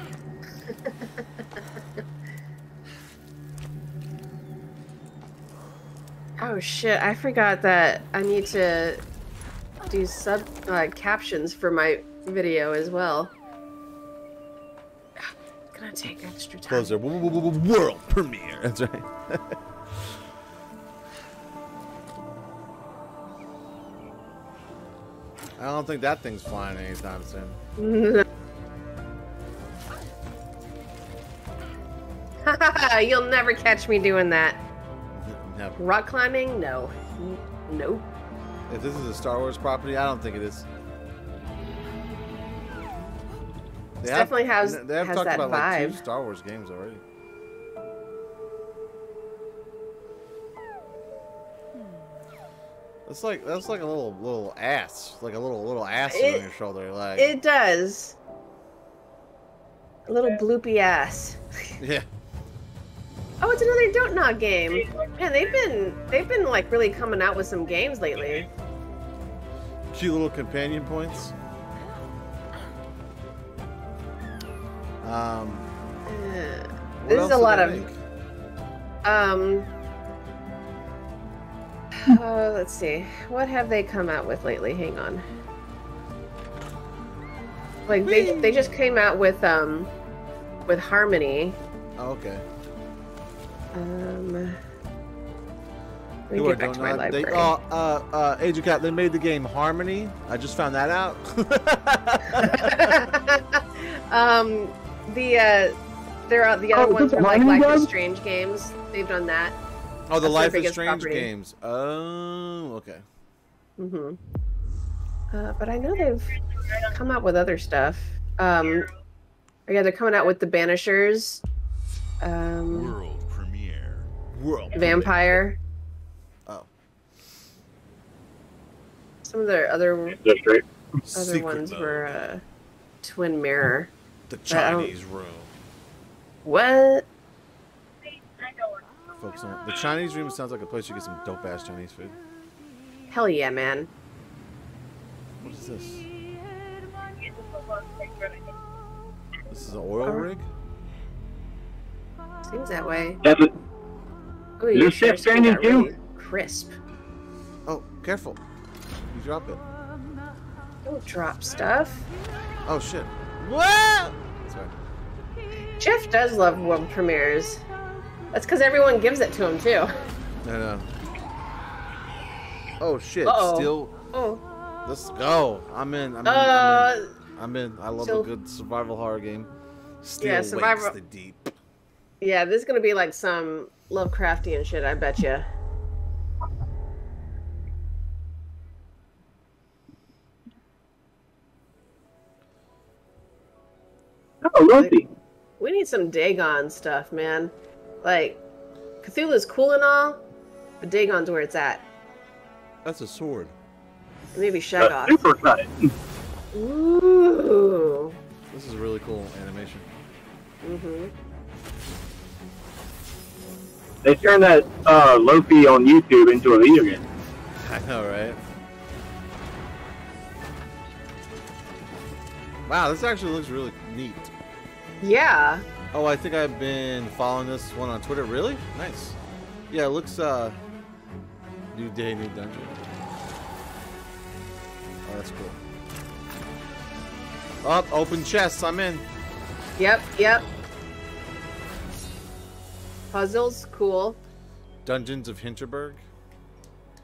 Oh shit, I forgot that I need to do captions for my video as well. It's gonna take extra time. Those are world premiere. That's right. I don't think that thing's flying anytime soon. You'll never catch me doing that. Never. Rock climbing? No. Nope. If this is a Star Wars property, I don't think it is. It definitely has talked that about vibe. like 2 Star Wars games already. That's like a little ass, like a little ass on your shoulder, like it does. A little bloopy ass. Yeah. Oh, it's another Don't Knock game. Man, they've been like really coming out with some games lately. Cute little companion points. This is a lot of let's see. What have they come out with lately? Hang on. Like they just came out with Harmony. Oh, okay. Let me get back to my library. Agent Cat, they made the game Harmony. I just found that out. The other ones are like Life is Strange games. They've done that. Oh, the That's Life is Strange property. games. Oh, okay. Mhm. But I know they've come out with other stuff. Yeah, they're coming out with the Banishers. World premiere. Vampire. Oh. Some of their other ones mode. were Twin Mirror. The Chinese Room. What? Focus on the Chinese Room. Sounds like a place you get some dope ass Chinese food. Hell yeah, man. What is this? This is an oil rig? Seems that way. That's it. Ooh, Is your this Death shirt's Stranding got too? really crisp. Oh, careful. You drop it. Don't drop stuff. Oh, shit. What? Sorry. Jeff does love world premieres. That's because everyone gives it to him, too. I know. Oh, shit. Uh-oh. Still. Oh. Let's go. I'm in. I'm in. I love a good survival horror game. Still yeah, survival. Wakes the Deep. Yeah, this is going to be like some Lovecraftian shit, I bet you. Oh, Lucy. We need some Dagon stuff, man. Like, Cthulhu's cool and all, but Dagon's where it's at. That's a sword. Maybe Shaggoth. Super cut. Ooh. This is a really cool animation. Mm-hmm. They turned that Lofi on YouTube into a video game. I know, right? Wow, this actually looks really neat. Yeah. Oh, I think I've been following this one on Twitter. Really? Nice. Yeah, it looks, new day, new dungeon. Oh, that's cool. Oh, open chests. I'm in. Yep. Puzzles, cool. Dungeons of Hinterberg.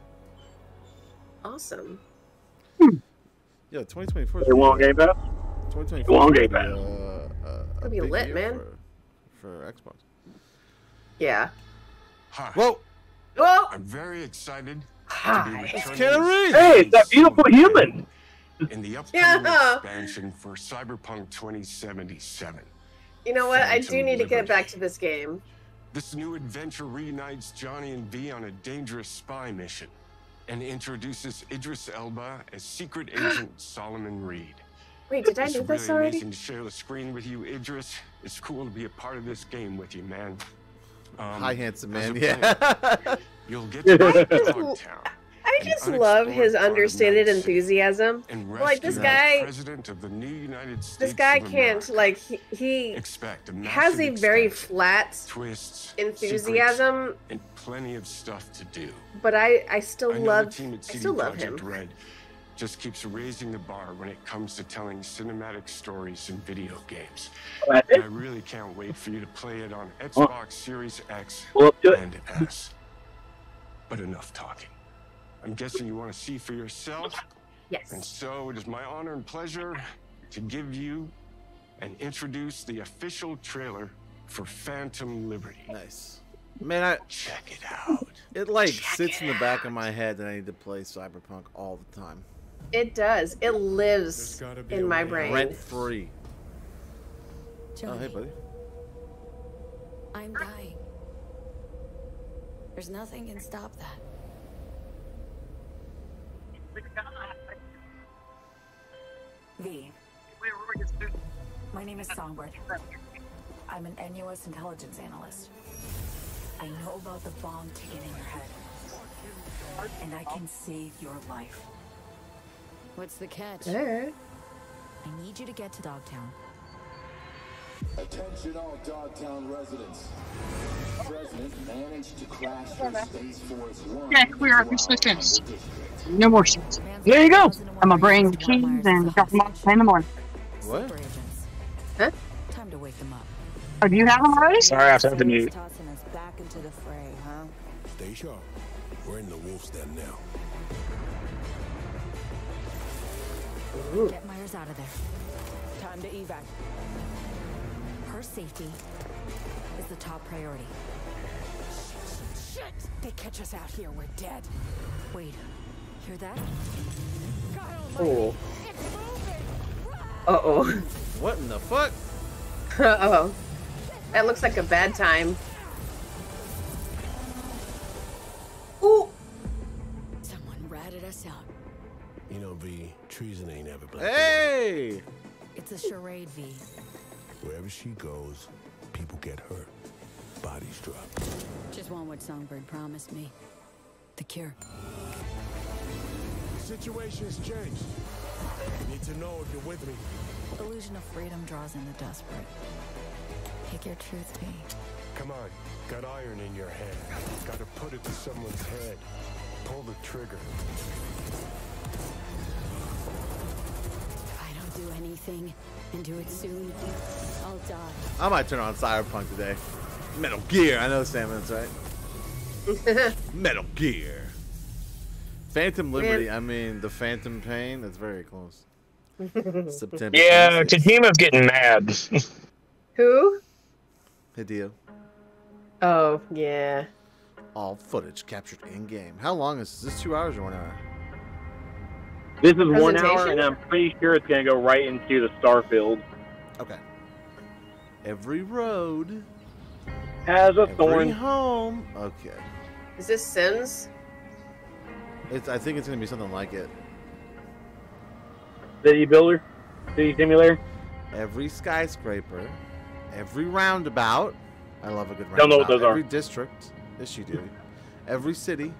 Awesome. Yeah, 2024. They want Game Pass? 2024 Long game, It'll be lit, man. For Xbox. Yeah. Hi. Whoa. Whoa. I'm very excited. Hi. It's Keanu Reeves. Hey, it's that beautiful human. In the upcoming expansion for Cyberpunk 2077. You know what? I do need to get back to this game. This new adventure reunites Johnny and V on a dangerous spy mission and introduces Idris Elba as secret agent Solomon Reed. Wait, did I do this It's really already? amazing to share the screen with you, Idris. It's cool to be a part of this game with you, man. Hi, handsome man. as a Yeah. player, you'll get to Dogtown. I just love his understated enthusiasm. Like this guy, President of the new United States this guy of can't like he has a very flat twists, enthusiasm, and plenty of stuff to do. but I still I know love the team at I CD still love Projekt him. Red just keeps raising the bar when it comes to telling cinematic stories in video games. And I really can't wait for you to play it on Xbox Series X and S. But enough talking. I'm guessing you want to see for yourself. Yes. And so it is my honor and pleasure to give you and introduce the official trailer for Phantom Liberty. Nice. Man, check it out. It like sits in the back of my head that I need to play Cyberpunk all the time. It does. It lives in my brain. Rent free. Johnny, Oh, hey, buddy. I'm dying. There's nothing can stop that. V. My name is Songbird. I'm an NUS intelligence analyst. I know about the bomb ticking in your head. And I can save your life. What's the catch? Hey. I need you to get to Dogtown. Attention all Dogtown residents. President managed to crash the Space Force One. Yeah, clear up your suspicions. No more shit. There you go. I'm gonna bring the keys and drop them off in the morning. What? Huh? Time to wake them up. Oh, do you have them already? Sorry, I have to mute. Tossing us back into the fray, huh? Stay sharp. We're in the wolf's den now. Get Myers out of there. Time to evac. Her safety is the top priority. Shit! They catch us out here, we're dead. Wait, hear that? Oh. Uh-oh. What in the fuck? Uh-oh. That looks like a bad time. Ooh. Someone ratted us out. You know, V, treason ain't ever black. Hey! It's a charade, V. Wherever she goes, people get hurt. Bodies drop. Just want what Songbird promised me. The cure. Situation's changed. Need to know if you're with me. Illusion of freedom draws in the desperate. Pick your truth, V. Come on. Got iron in your hand. Gotta put it to someone's head. Pull the trigger. If I don't do anything and do it soon, I'll die. I might turn on Cyberpunk today. Metal Gear. I know Samus, right? Metal Gear. Phantom Liberty. I mean, the Phantom Pain. That's very close. September. Yeah, Kojima's getting mad. Who? Hideo. Oh, yeah. All footage captured in game. How long is this? 2 hours or 1 hour? This is 1 hour, and I'm pretty sure it's gonna go right into the Starfield. Okay. Every road has a every thorn. Home. Okay. Is this Sims? I think it's gonna be something like it. City Builder? City Simulator? Every skyscraper, every roundabout. I love a good roundabout. Don't know what those are. Every district. Yes, you do. Every city.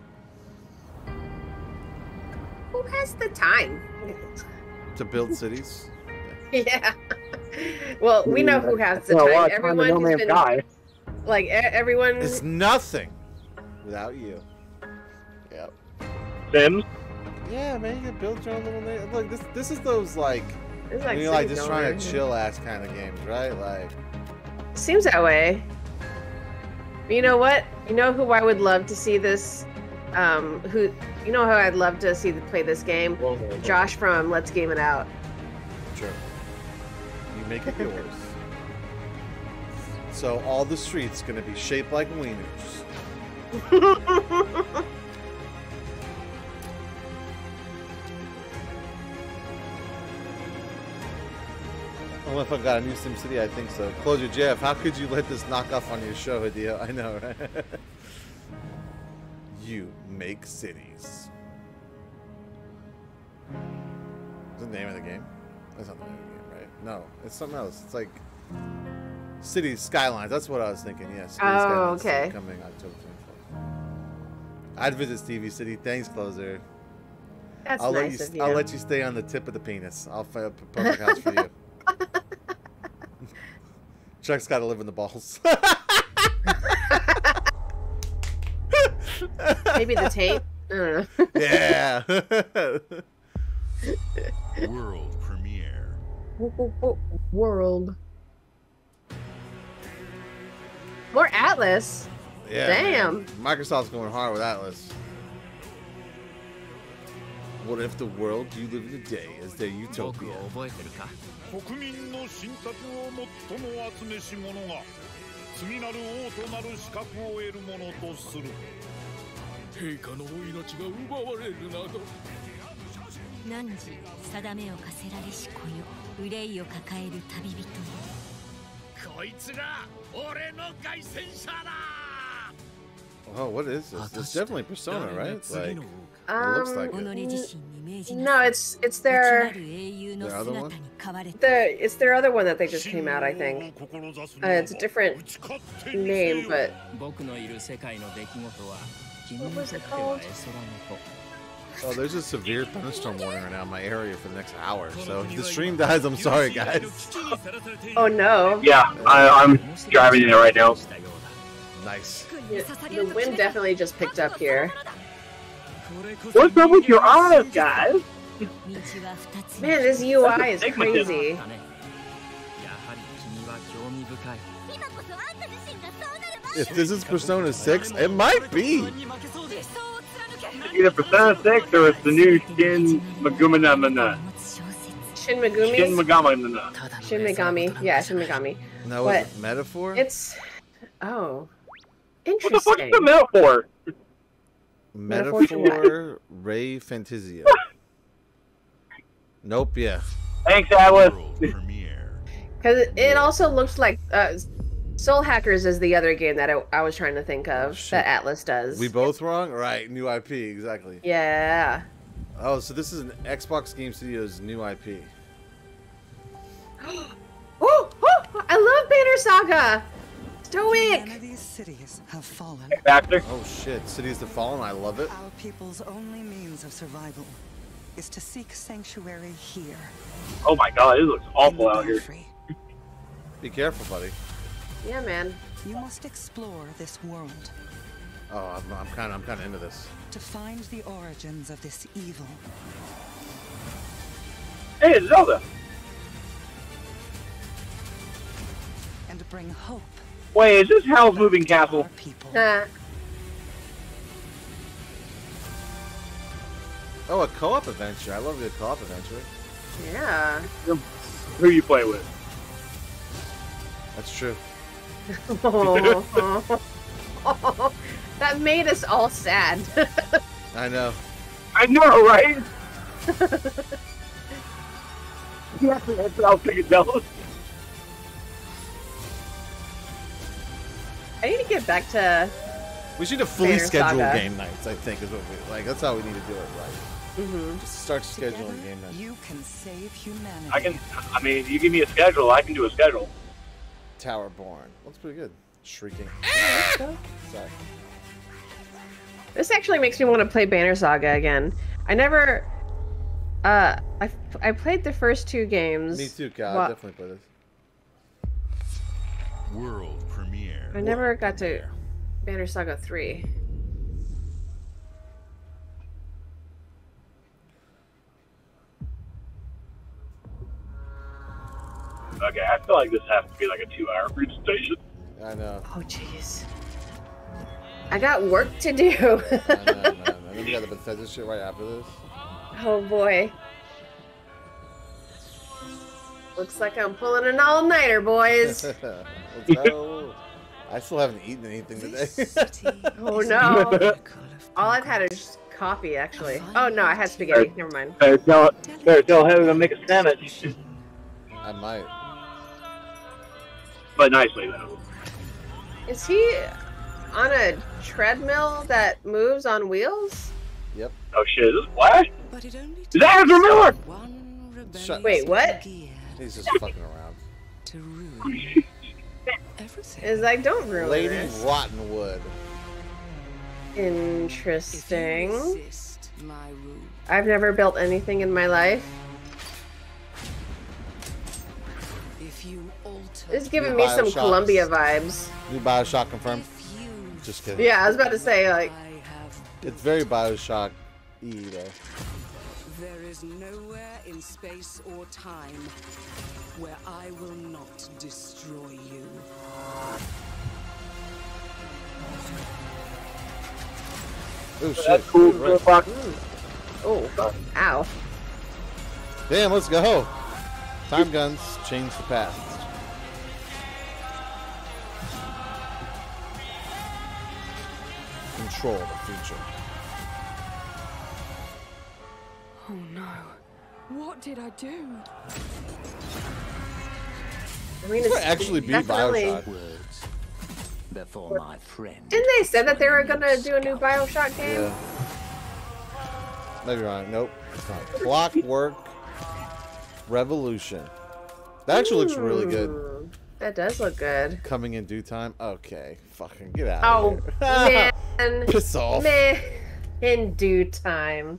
Who has the time? To build cities. Yeah. Well, we know who has the time. Everyone has been, like, everyone. It's nothing without you. Yep. Sims? Yeah, man, you can build your own little name. Look, this is those like, It's like when you're like City just trying Builder. to chill ass kind of games, right? Like, Seems that way. But you know what? You know who I would love to see this? You know who I'd love to see play this game? Josh from Let's Game It Out. Sure. You make it yours. So all the streets gonna be shaped like wieners. I don't know if I've got a new SimCity. I think so. Closure JF, how could you let this knock off on your show, Hideo? I know, right? You make cities. Is the name of the game? That's not the name of the game, right? No, it's something else. It's like Cities Skylines. That's what I was thinking. Yes. Yeah, oh, okay. Coming October 24th. I'd visit Stevie City. Thanks, Closer. That's I'll nice let you. of you. I'll let you stay on the tip of the penis. I'll find a perfect house for you. Chuck's got to live in the balls. Maybe the tape. I don't know. Yeah. World premiere. World. More Atlas. Yeah. Damn. Man. Microsoft's going hard with Atlas. What if the world you live in today is their utopia? 国民の信託を最も集めし者が次なる王となる資格を得るものとする。陛下のお命が奪われるなど。 汝定めを課せられし子よ、憂いを抱える旅人よ。 こいつが俺の凱旋者だ。 Oh, what is this? It's definitely Persona, right? Like, it looks like it. No, it's their other one. It's their other one that they just came out. I think it's a different name, but what was it called? Oh, there's a severe thunderstorm warning right now in my area for the next hour. So if the stream dies, I'm sorry, guys. Oh no. Yeah, I'm driving in it right now. Nice. Yeah, the wind definitely just picked up here. What's up with your eyes, guys? Man, this UI is crazy. If this is Persona 6, it might be. Either Persona 6 or it's the new Shin Megami. Shin Megami? Shin Megami. Shin Megami. Yeah, Shin Megami. No, is it metaphor? It's... Oh. What the fuck is the metaphor? Metaphor Ray Fantasia. Nope, yeah. Thanks, Atlas. Because it also looks like Soul Hackers is the other game that I was trying to think of that Atlas does. We both wrong? Right, new IP, exactly. Yeah. Oh, so this is an Xbox Game Studios new IP. Oh, I love Banner Saga! Stoic! These cities have fallen. Oh shit, Cities Have Fallen, I love it. Our people's only means of survival is to seek sanctuary here. Oh my god, it looks awful out here. Be careful, buddy. Yeah, man. You must explore this world. Oh, I'm kind of into this. To find the origins of this evil. Hey, it's Zelda. And to bring hope. Wait, is this Howl's Moving Castle? Oh, a co-op adventure. I love the co-op adventure. Yeah. Who you play with? That's true. That made us all sad. I know. I know, right? That's what I was thinking, jealous. I need to get back to. We should have fully Banner scheduled Saga. game nights. I think is what we like. That's how we need to do it, right? Just start scheduling game nights. You can save humanity. I mean, you give me a schedule, I can do a schedule. Towerborn. That's pretty good. Shrieking. Sorry. This actually makes me want to play Banner Saga again. I never. I played the first two games. Me too, Cal. I definitely play this. World premiere. I never got to Banner Saga 3. Okay, I feel like this has to be like a 2-hour presentation. I know. Oh, jeez. I got work to do. I know. And then we got the Bethesda shit right after this. Oh, boy. Looks like I'm pulling an all-nighter, boys. Let's go. I still haven't eaten anything today. Oh no! All I've had is coffee, actually. Oh no, I had spaghetti. Never mind. Better tell Heather to make a sandwich. I might. But nicely though. Is he on a treadmill that moves on wheels? Yep. Oh shit! Is this Flash? Is that Ezra Miller? Wait, what? He's just fucking around. It's like, don't ruin Lady this. Rottenwood. Interesting. I've never built anything in my life. It's giving me some Columbia vibes. New Bioshock confirmed. Just kidding. Yeah, I was about to say, like... It's very Bioshock-y, though. There is nowhere in space or time where I will not destroy you. Oh shit! That's cool. Right. Oh, ow! Damn, let's go. Time guns change the past. Control the future. Oh no. What did I do? I mean, this might actually be Bioshock. Before my friend. Didn't they say that they were gonna do a new Bioshock game? Yeah. Maybe wrong. Nope. It's not. Clockwork Revolution. That actually looks really good. That does look good. Coming in due time. Okay. Fucking get out Oh, of here. man. Piss off. Man. In due time.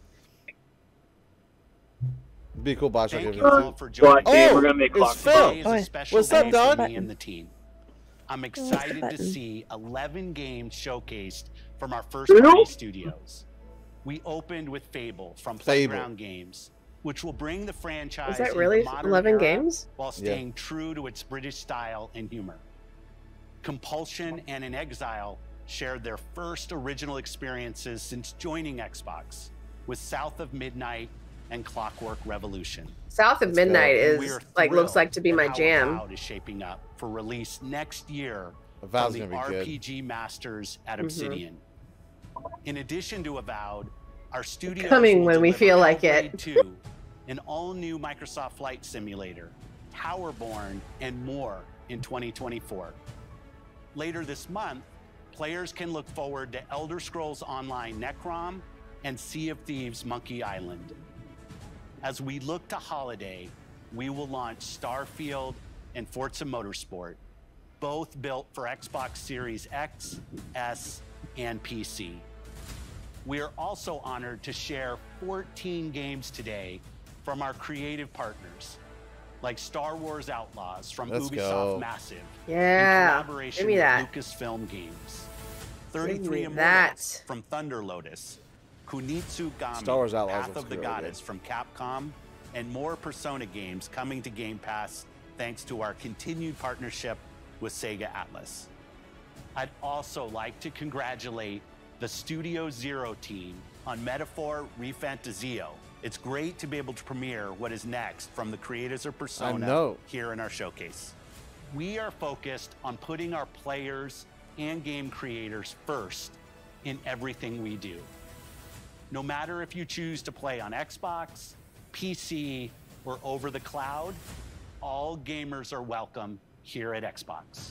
Be a cool Bioshock. Thank you all for joining. Oh, we're gonna make it's Phil. Today is a special What's up, day Don? for me and the team. I'm excited to see 11 games showcased from our first party studios. We opened with Fable from Playground Games, which will bring the franchise Is that into really the modern 11 era games? while staying true to its British style and humor. Compulsion and In Exile shared their first original experiences since joining Xbox with South of Midnight and Clockwork Revolution. South of Midnight We is are like looks thrilled like to be my at how jam. Avowed is shaping up for release next year Avowed's from the gonna be good. RPG Masters at Obsidian. In addition to Avowed, our studio Coming when we feel like it. 2, an all-new Microsoft Flight Simulator, Towerborn, and more in 2024. Later this month, players can look forward to Elder Scrolls Online Necrom and Sea of Thieves Monkey Island. As we look to holiday, we will launch Starfield and Forza Motorsport, both built for Xbox Series X, S, and PC. We are also honored to share 14 games today from our creative partners, like Star Wars Outlaws from Let's Ubisoft go. Massive, Yeah, in collaboration give me with that. Lucasfilm Games. Give me 33 that. Immortals from Thunder Lotus, Kunitsu Gami, Star Wars Outlaws Path looks of the really Goddess from Capcom, and more Persona games coming to Game Pass thanks to our continued partnership with Sega Atlas. I'd also like to congratulate the Studio Zero team on Metaphor ReFantazio. It's great to be able to premiere what is next from the creators of Persona here in our showcase. We are focused on putting our players and game creators first in everything we do. No matter if you choose to play on Xbox, PC, or over the cloud, all gamers are welcome here at Xbox.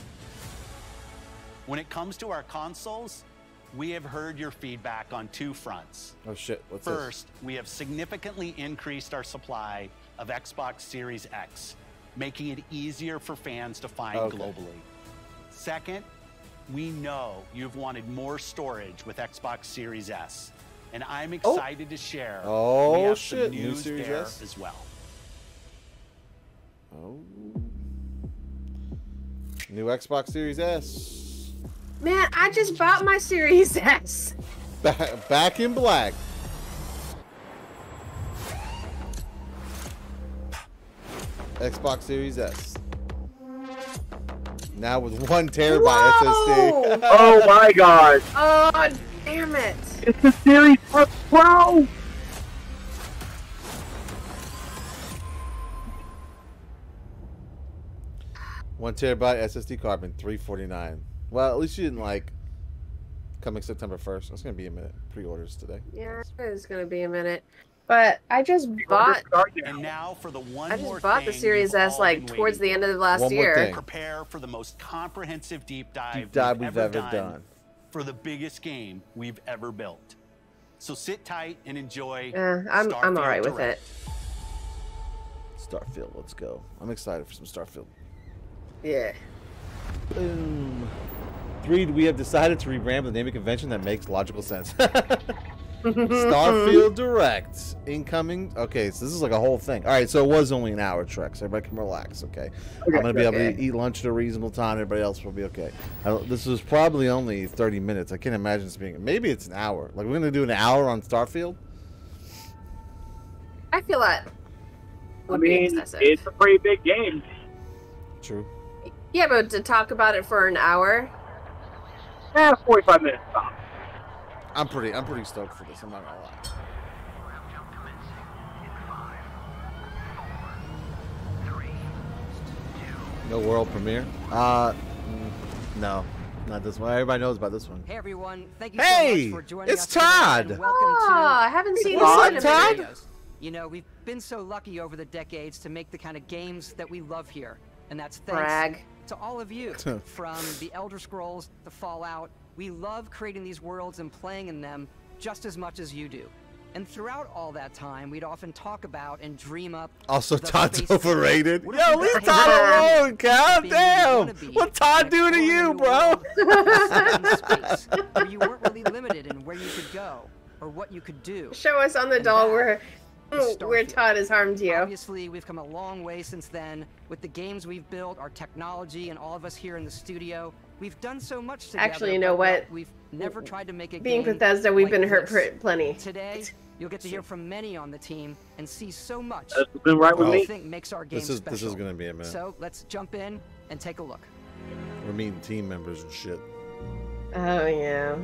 When it comes to our consoles, we have heard your feedback on two fronts. Oh shit, what's First, we have significantly increased our supply of Xbox Series X, making it easier for fans to find globally. Second, we know you've wanted more storage with Xbox Series S, and I'm excited to share we have some New news Series there S? as well. Oh. New Xbox Series S. Man, I just bought my Series S. Back in black. Xbox Series S. Now with 1 terabyte SSD. Oh my god. Oh, damn it. It's the Series X Pro. 1 terabyte SSD card, and $349. Well, at least you didn't like coming September 1st. It's gonna be a minute. Pre-orders today. Yeah, it's gonna be a minute. But I just bought. And now for the one I just more bought the thing Series you've S all like been towards the waiting end of for. last year. Prepare for the most comprehensive deep dive we've ever done for the biggest game we've ever built. So sit tight and enjoy. I'm all right with it. Starfield, let's go. I'm excited for some Starfield. Yeah. Boom. 3, we have decided to rebrand the name of convention that makes logical sense. Starfield Direct. Incoming. Okay, so this is like a whole thing. Alright, so it was only an hour, Trek, so everybody can relax, okay? I'm going to be able to eat lunch at a reasonable time. Everybody else will be okay. This was probably only 30 minutes. I can't imagine this being... Maybe it's an hour. Like, we're going to do an hour on Starfield? I feel that. I mean, it's a pretty big game. True. Yeah, but to talk about it for an hour? 45 minutes top. I'm pretty stoked for this. I'm not gonna lie. No world premiere? No, not this one. Everybody knows about this one. Hey everyone, thank you so much for joining us. It's Todd. Today, and welcome to I haven't seen What's this up, in a Todd? You know, we've been so lucky over the decades to make the kind of games that we love here, and that's thanks Brag. to all of you. From the Elder Scrolls to Fallout, we love creating these worlds and playing in them just as much as you do. And throughout all that time, we'd often talk about and dream up. Also, the Todd's space overrated. theme. Yo, leave Todd alone, calm down. What Todd do to you, bro? Space, where you weren't really limited in where you could go or what you could do. Show us on the doll where Todd has harmed you. Obviously, we've come a long way since then with the games we've built, our technology, and all of us here in the studio. We've done so much together. Actually, you know what? We've never tried to make a Being game Bethesda, we've like been hurt this. plenty. Today, you'll get to hear from many on the team and see so much That's been right with that we me. think makes our game This is special. gonna be a minute. So let's jump in and take a look. We're meeting team members and shit. Oh yeah.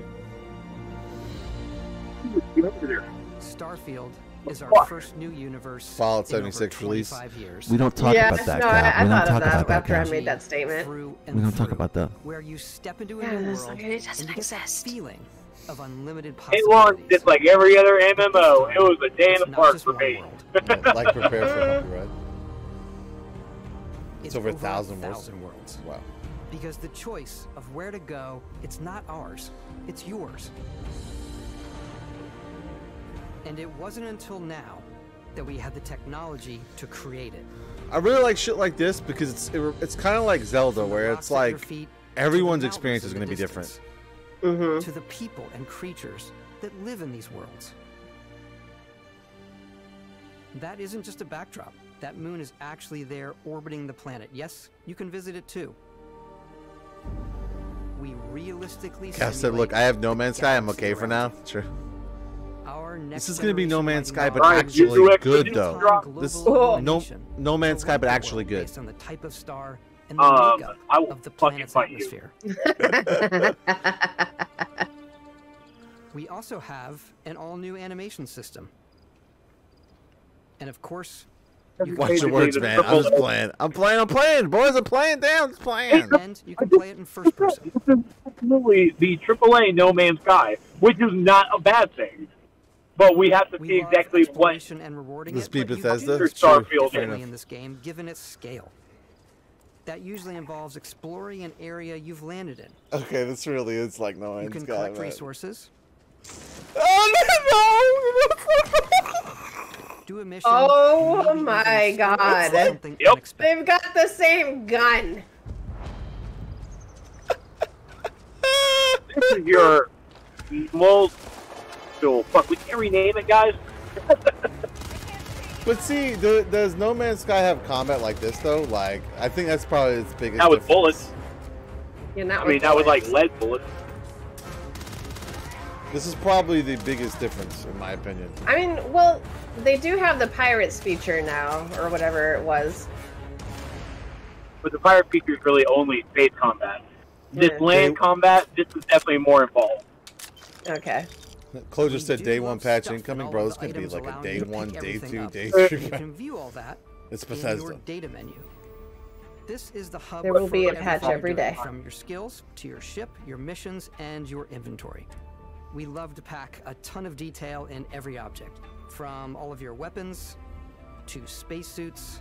Starfield is our first new universe. Fallout in over 76 release. 25 years. We don't talk about that, no, Cal. I We don't thought talk of that about that, after I Cal. made that statement. We don't talk about that. Where you step into a Yeah, new this world really and doesn't you get that exist. feeling of unlimited It possibilities. launched just like every other MMO. It was a day in the park for me. Like prepare for copyright. It's over 1,000 1,000 worlds. Wow. Because the choice of where to go, it's not ours, it's yours. And it wasn't until now that we had the technology to create it. I really like shit like this because it's kind of like Zelda, where it's like everyone's experience is going to be different. To the people and creatures that live in these worlds. That isn't just a backdrop. That moon is actually there orbiting the planet. Yes, you can visit it too. We realistically Cass said, "Look, I have No Man's Sky. I'm okay for now." Sure. This is gonna be No Man's Sky, but actually good though. This No Man's Sky, but actually good. Based on the type of star and the makeup of the planet's atmosphere. We also have an all-new animation system. And of course, Watch your words, man. I'm just playing. I'm playing. Boys, I'm playing down. It's playing. And you can play it in first person. This is absolutely the AAA No Man's Sky, which is not a bad thing. But we have to see exactly what and rewarding this it, be but you Bethesda. do It's true. differently Fair enough. in this game, given its scale. That usually involves exploring an area you've landed in. Okay, this really is like No You Man's can Sky. collect man. resources. Oh no! Do a mission. Oh maybe my even god. something unexpected. They've got the same gun. this is your most. So fuck, we can't rename it, guys. But see, does No Man's Sky have combat like this though? Like, I think that's probably its biggest. Not with difference. bullets. Yeah, not I mean, that was like lead bullets. This is probably the biggest difference, in my opinion. I mean, well, they do have the pirates feature now, or whatever it was. But the pirate feature is really only space combat. This Yeah. land combat, this is definitely more involved. Okay. Closure said day one patch incoming, bro. It's gonna be like a day one, day two, day three. You can view all that It's in your Bethesda. data menu. This is the hub. There will be a for patch every day. From your skills to your ship, your missions, and your inventory. We love to pack a ton of detail in every object, from all of your weapons to spacesuits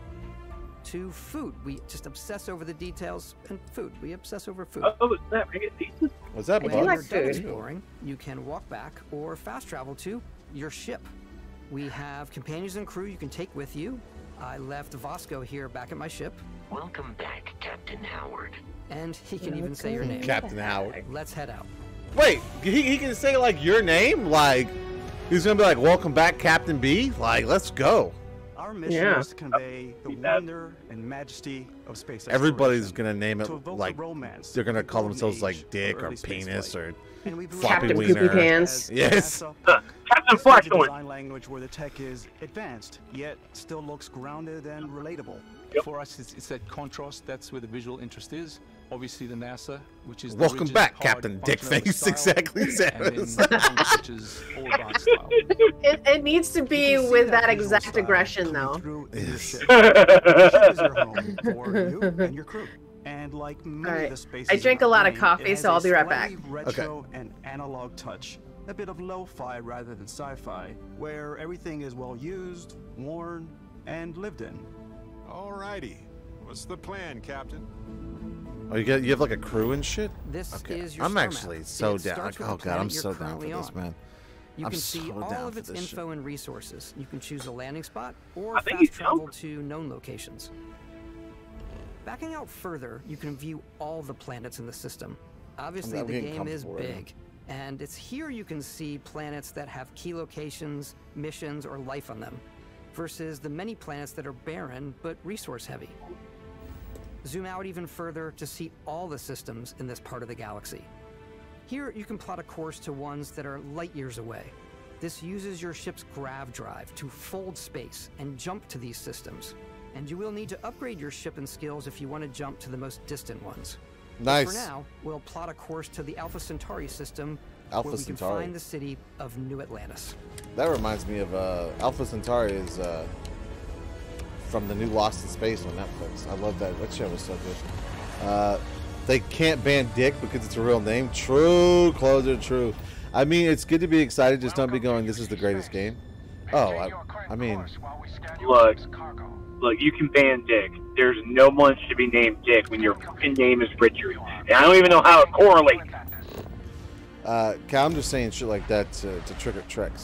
to food. We just obsess over the details, and food. We obsess over food. Oh, is that right? Was that when bug? you're done exploring, you can walk back or fast travel to your ship. We have companions and crew you can take with you. I left Vasco here back at my ship. Welcome back, Captain Howard. And he can even say your name. Captain Howard. Let's head out. Wait, he can say like your name? Like he's gonna be like, "Welcome back, Captain B." Like, let's go. Our mission is to convey the wonder and majesty of space exploration. Everybody's gonna name it like romance, they're gonna call themselves like Dick or Penis or Floppy Captain Wiener. Poopy Pants. Yes. Captain Flashpoint. Design language where the tech is advanced, yet still looks grounded and relatable. For us, it's that contrast. That's where the visual interest is. Obviously, the NASA, which is welcome rigid, back, hard, Captain Dickface. style, Exactly, and Samus. then which is all advanced style. It needs to be with that exact aggression, though. This is your home for you and your crew. And like many of the spaces I drink a lot of in coffee, it so I'll be right back. has a slightly retro and analog touch. A bit of lo-fi rather than sci-fi, where everything is well used, worn, and lived in. Alrighty. What's the plan, Captain? Oh, you have like a crew and shit? This Okay. is your I'm star actually map. so It down. starts with Oh the god, I'm planet so you're down for currently this, on. man. You I'm can see so all down of for its this shit. info and resources. You can choose a landing spot or I think fast he's travel to known locations. Backing out further, you can view all the planets in the system. Obviously, I'm the getting game is comfortable right now. big, and it's here you can see planets that have key locations, missions, or life on them, versus the many planets that are barren but resource heavy. Zoom out even further to see all the systems in this part of the galaxy. Here, you can plot a course to ones that are light years away. This uses your ship's grav drive to fold space and jump to these systems. And you will need to upgrade your ship and skills if you want to jump to the most distant ones. Nice. But for now, we'll plot a course to the Alpha Centauri system, Alpha where we Centauri. can find the city of New Atlantis. That reminds me of Alpha Centauri is from the new Lost in Space on Netflix. I love that. That show was so good. They can't ban Dick because it's a real name. True, Closer, true. I mean, it's good to be excited. Just don't be going, this is the greatest game. Oh, I mean... Look, you can ban Dick. There's no one should be named Dick when your fucking name is Richard. And I don't even know how it correlates. Cal, I'm just saying shit like that to trigger Trex.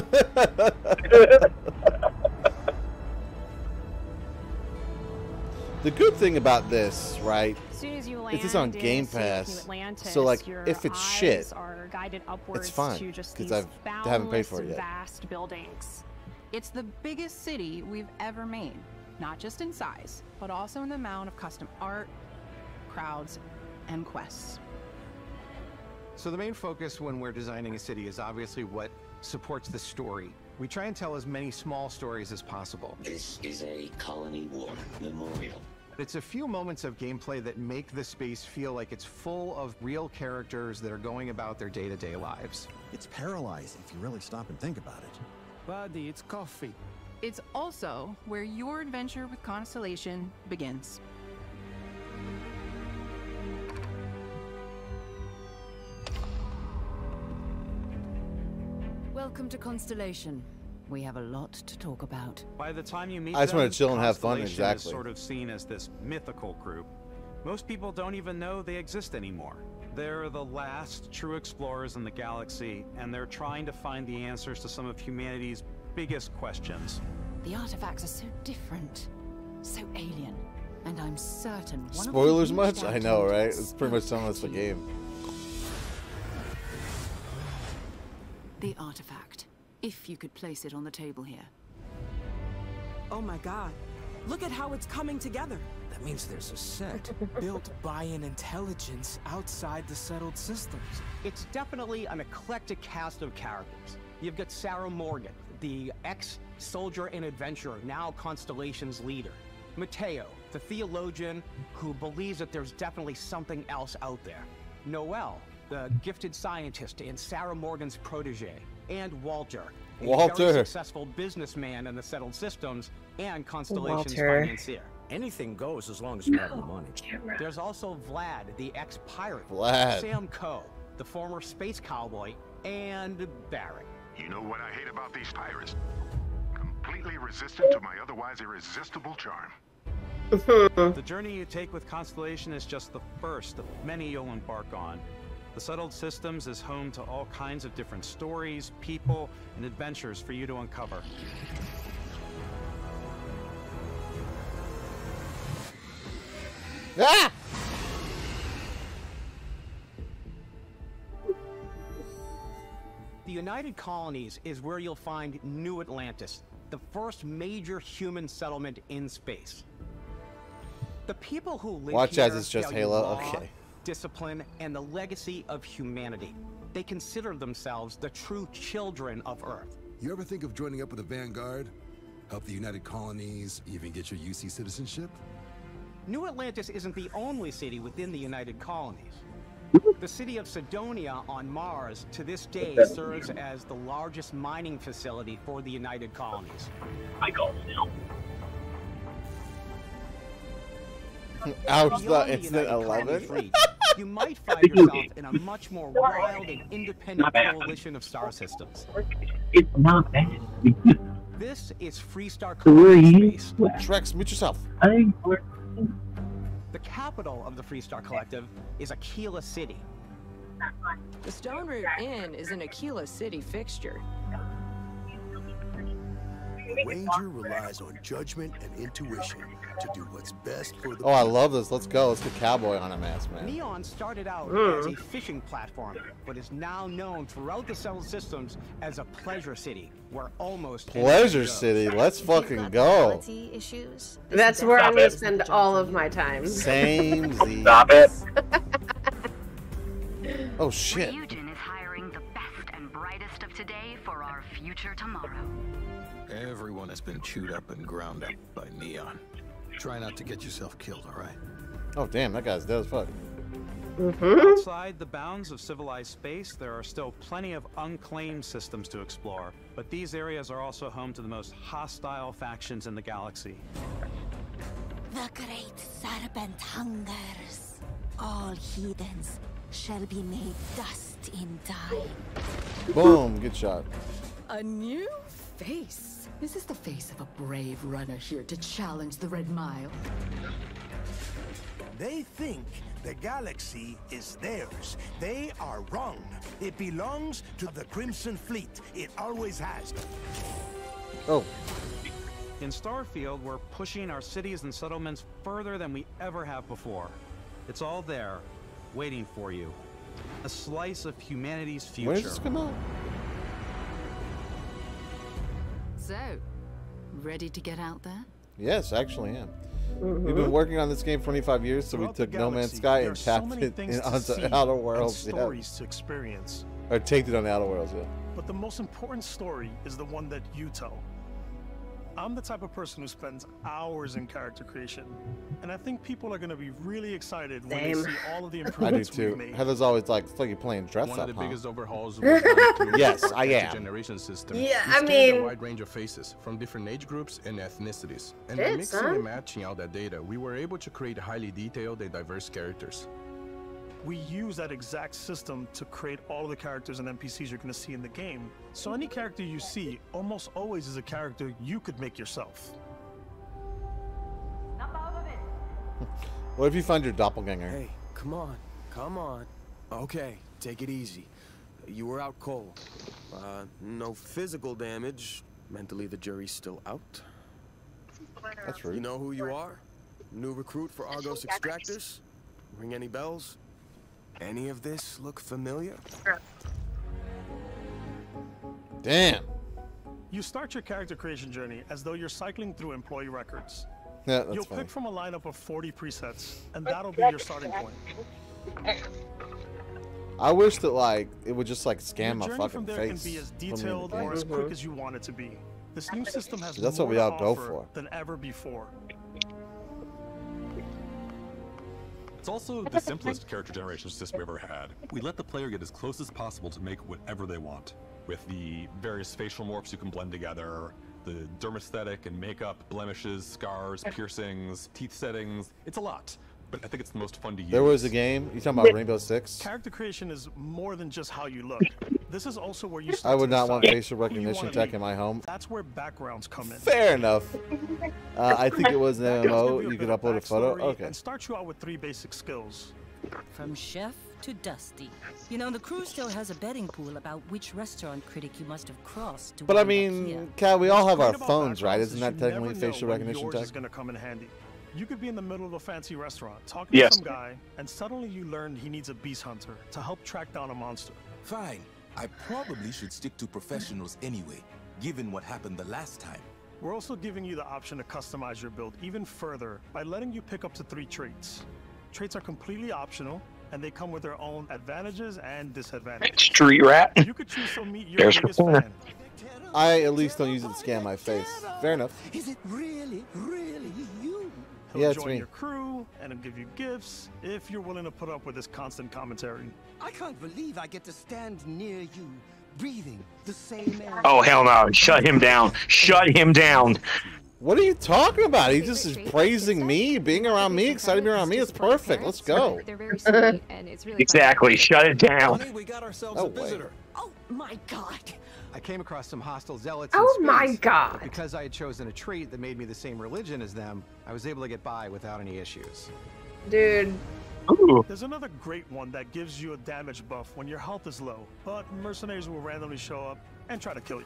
The good thing about this, right, As soon as you land, is it's on Game Pass. So, like, if it's shit, are guided upwards it's fine, to just because these I haven't paid for it yet. vast buildings. It's the biggest city we've ever made, not just in size, but also in the amount of custom art, crowds, and quests. So the main focus when we're designing a city is obviously what supports the story. We try and tell as many small stories as possible. This is a Colony War memorial. It's a few moments of gameplay that make the space feel like it's full of real characters that are going about their day-to-day lives. It's paralyzing if you really stop and think about it. Buddy, it's coffee. It's also where your adventure with Constellation begins. Welcome to Constellation. We have a lot to talk about. By the time you meet I just them, want to chill and have fun, Constellation exactly. is sort of seen as this mythical group. Most people don't even know they exist anymore. They're the last true explorers in the galaxy, and they're trying to find the answers to some of humanity's biggest questions. The artifacts are so different, so alien, and I'm certain one Spoilers of them much? reached out I know, to right? us It's pretty much telling us the game. The artifact. If you could place it on the table here. Oh my god. Look at how it's coming together. That means there's a set built by an intelligence outside the settled systems. It's definitely an eclectic cast of characters. You've got Sarah Morgan, the ex-soldier and adventurer, now Constellation's leader. Mateo, the theologian who believes that there's definitely something else out there. Noel, the gifted scientist and Sarah Morgan's protege. And Walter, a very successful businessman in the settled systems and Constellation's financier. Anything goes as long as you have the money. There's also Vlad, the ex-pirate. Vlad. Sam Coe, the former space cowboy, and Barrett. You know what I hate about these pirates? Completely resistant to my otherwise irresistible charm. The journey you take with Constellation is just the first of many you'll embark on. The Settled Systems is home to all kinds of different stories, people, and adventures for you to uncover. Ah! The United Colonies is where you'll find New Atlantis, the first major human settlement in space. The people who live Watch here as it's just value Halo. law, Okay. discipline, and the legacy of humanity. They consider themselves the true children of Earth. You ever think of joining up with the Vanguard? Help the United Colonies, even get your UC citizenship? New Atlantis isn't the only city within the United Colonies. The city of Cydonia on Mars to this day serves as the largest mining facility for the United Colonies. Ouch, the Beyond Incident United 11? Colonies reach, you might find yourself in a much more wild and independent coalition of star systems. It's not bad. This is Freestar Collective Space. Trex, mute yourself. The capital of the Freestar Collective is Aquila City. The Stone Root Inn is an Aquila City fixture. Ranger relies on judgment and intuition to do what's best for the Oh, I love this. Let's go. Let's get Cowboy on a mask, man. Neon started out as a fishing platform, but is now known throughout the Settled Systems as a pleasure city, where almost Pleasure City. Let's fucking go. Issues. That's where I'm going to spend all of my time. Same. Stop it. Oh, shit. Ryujin is hiring the best and brightest of today for our future tomorrow. Everyone has been chewed up and ground up by Neon. Try not to get yourself killed, all right? Oh, damn. That guy's dead as fuck. Outside the bounds of civilized space, there are still plenty of unclaimed systems to explore, but these areas are also home to the most hostile factions in the galaxy. The great serpent hungers. All heathens shall be made dust in time. Boom. Good shot. A new face. Is this the face of a brave runner here to challenge the Red Mile? They think the galaxy is theirs. They are wrong. It belongs to the Crimson Fleet. It always has. Oh. In Starfield, we're pushing our cities and settlements further than we ever have before. It's all there, waiting for you. A slice of humanity's future. When does this come out? So, ready to get out there? Yes, actually, yeah. We've been working on this game for 25 years, so we took No Man's Sky and tapped it onto Outer Worlds. Stories to experience. Or taped it on Outer Worlds, yeah. But the most important story is the one that you tell. I'm the type of person who spends hours in character creation, and I think people are going to be really excited when they see all of the I do improvements we've too. made. Heather's always like, it's like you're playing dress One up, of the huh? biggest overhauls was done to Yes, our I am. generation system. Yeah, We I scanned mean- a wide range of faces from different age groups and ethnicities. And by Shit, mixing son. and matching out that data, we were able to create highly detailed and diverse characters. We use that exact system to create all of the characters and NPCs you're going to see in the game. So any character you see almost always is a character you could make yourself. What if you find your doppelganger? Hey, come on, come on. Okay, take it easy. You were out cold. No physical damage. Mentally, the jury's still out. That's rude. You know who you are? New recruit for Argos Extractors? Ring any bells? Any of this look familiar? Damn. You start your character creation journey as though you're cycling through employee records. Yeah, that's You'll funny. pick from a lineup of 40 presets, and that'll be your starting point. I wish that like it would just like Your scan my journey fucking from there face. can be as put me in the detailed game. or as quick as you want it to be. This new system has That's more what we to all go offer for. than ever before. It's also the simplest character generation system we've ever had. We let the player get as close as possible to make whatever they want. With the various facial morphs you can blend together, The dermesthetic and makeup, blemishes, scars, piercings, teeth settings. It's a lot, but I think it's the most fun to use. There was a game. You talking about Rainbow Six? Character creation is more than just how you look. This is also where you start I would to not want decide facial who you recognition wanna tech be. in my home. That's where backgrounds come in. Fair enough. I think it was an MMO. You could upload a photo. Backstory Okay. And start you out with 3 basic skills. From chef to Dusty. You know, the crew still has a betting pool about which restaurant critic you must have crossed to But I wind up here. mean, Cal, we all have our Great about phones, right? backgrounds Isn't is that you technically never know facial when recognition yours tech? is going to come in handy. You could be in the middle of a fancy restaurant talking Yes. to some guy, and suddenly you learn he needs a beast hunter to help track down a monster. Fine. I probably should stick to professionals anyway, given what happened the last time. We're also giving you the option to customize your build even further by letting you pick up to 3 traits. Traits are completely optional, and they come with their own advantages and disadvantages. Street rat. You could choose to meet your There's her biggest corner. fan. I at least don't use it to scan my face. Fair enough. Is it really you? He'll Yeah, it's join me. your crew and he'll give you gifts if you're willing to put up with his constant commentary. I can't believe I get to stand near you, breathing the same air. Oh, hell no. Shut him down. Shut him down. What are you talking about? He just is praising me, being around me, excited to be around me. It's perfect. Let's go. They're very sweet, and it's really Exactly. Shut it down. Honey, we got ourselves No a way. visitor. Oh my god. I came across some hostile zealots Oh in my space, God. but because I had chosen a trait that made me the same religion as them, I was able to get by without any issues. Dude. There's another great one that gives you a damage buff when your health is low, but mercenaries will randomly show up and try to kill you.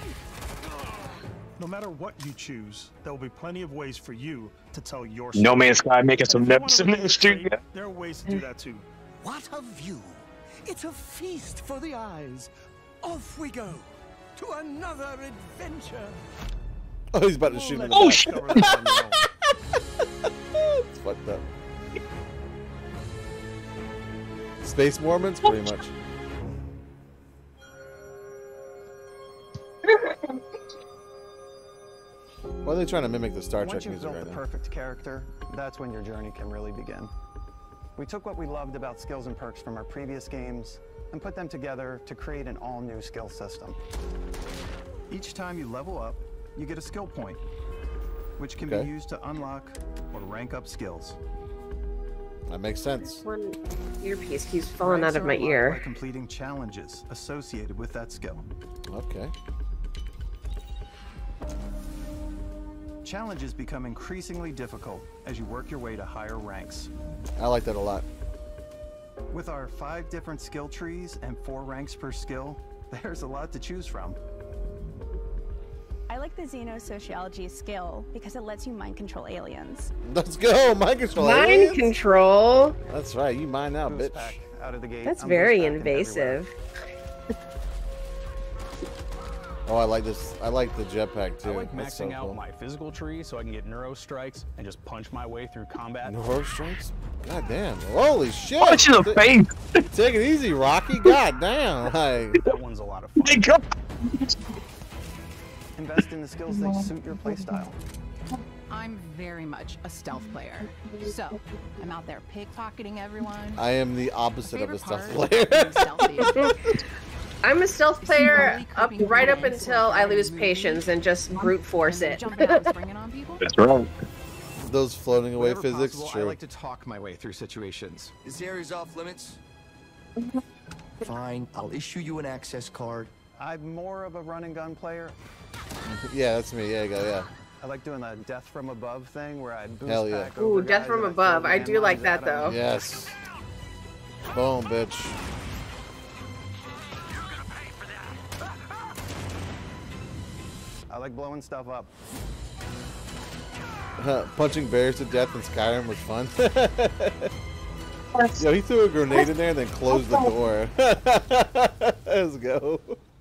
No matter what you choose, there will be plenty of ways for you to tell your story. No Man's Sky making some And if you nips wanna in redeem the a street. trait, there are ways to do that too. What a view. It's a feast for the eyes. Off we go to another adventure. Oh, he's about to shoot me in the Oh, back. shit. It's fucked up. Space Mormons, pretty much. Why are they trying to mimic the Star Trek Once you've music built right the now? perfect character, that's when your journey can really begin. We took what we loved about skills and perks from our previous games and put them together to create an all-new skill system. Each time you level up, you get a skill point, which can Okay. be used to unlock or rank up skills. That makes sense. One earpiece keeps falling Ranks out of are my unlocked ear. by completing challenges associated with that skill. Okay. Challenges become increasingly difficult as you work your way to higher ranks. I like that a lot. With our 5 different skill trees and 4 ranks per skill, there's a lot to choose from. I like the Xenosociology skill because it lets you mind control aliens. Let's go, mind control. Mind aliens? control. That's right, you mine now, Boost bitch. pack out of the gate. That's I'm very boost packing everywhere. invasive. Oh, I like this. I like the jetpack too. I like That's so maxing out cool. my physical tree so I can get neuro strikes and just punch my way through combat. Neuro strikes? God damn. Holy shit. Punch in the face. Take it easy, Rocky. God damn. Like, That one's a lot of fun. Invest in the skills that suit your playstyle. I'm very much a stealth player. So, I'm out there pickpocketing everyone. I am the opposite of a stealth Favorite player. part of being stealthy. I'm a stealth player right up until I lose patience and just brute force it. Jumping out and springing on people. That's right. Those floating away Whenever physics, possible, true. I like to talk my way through situations. This area's off limits. Fine, I'll issue you an access card. I'm more of a run and gun player. Yeah, that's me. Yeah, you go, yeah. I like doing the death from above thing where I boost Hell yeah. pack Ooh, over death guys from and I above. throw I do like landmines that at 'em. though. Yes. Boom, bitch. I like blowing stuff up. Punching bears to death in Skyrim was fun. Yo, he threw a grenade in there and then closed the door. Let's go.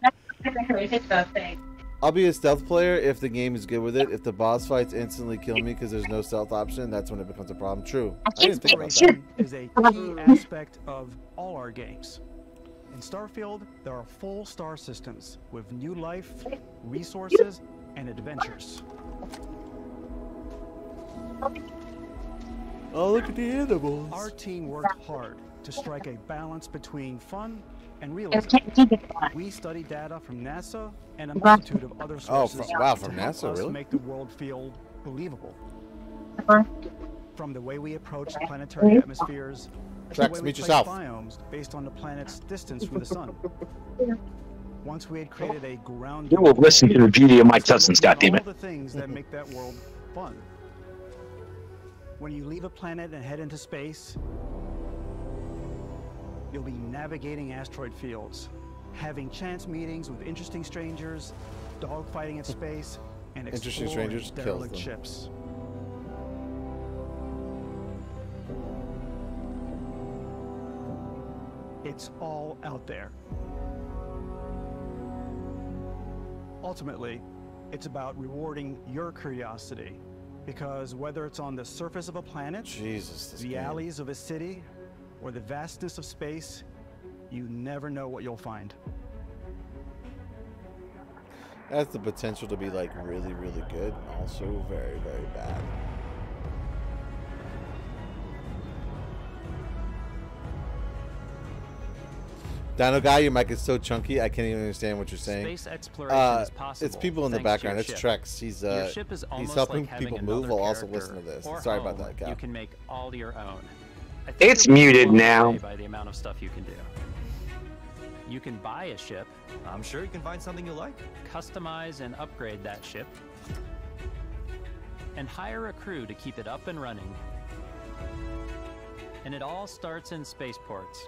I'll be a stealth player if the game is good with it. If the boss fights instantly kill me because there's no stealth option, that's when it becomes a problem. True. I didn't think about that. Is a key aspect of all our games. In Starfield, there are full star systems with new life, resources, and adventures. Oh, look at the animals. Our team worked hard to strike a balance between fun and realism. We study data from NASA and a multitude of other sources wow, from to help NASA, us really? make the world feel believable. From the way we approach planetary atmospheres, to the Trex, way we meet place yourself. biomes based on the planet's distance from the sun. Once we had created a ground. You will listen to the beauty of my cousins, goddammit. All the things that make that world fun. When you leave a planet and head into space, you'll be navigating asteroid fields, having chance meetings with interesting strangers, dogfighting in space, and Interesting exploring strangers kills derelict them. ships. It's all out there. Ultimately, it's about rewarding your curiosity, because whether it's on the surface of a planet, the alleys of a city, or the vastness of space, you never know what you'll find. It has the potential to be like really, really good, and also very, very bad. Dino Guy, your mic is so chunky, I can't even understand what you're saying. Space exploration is possible. It's people in the thanks to background. your It's ship. Trex. Your ship is almost helping like having people move another while also character listening to this. or Sorry about home that, Cal. You can make all your own. I think It's you'll be muted blown now. away by the amount of stuff you can do. You can buy a ship. I'm sure you can find something you like. Customize and upgrade that ship. And hire a crew to keep it up and running. And it all starts in spaceports.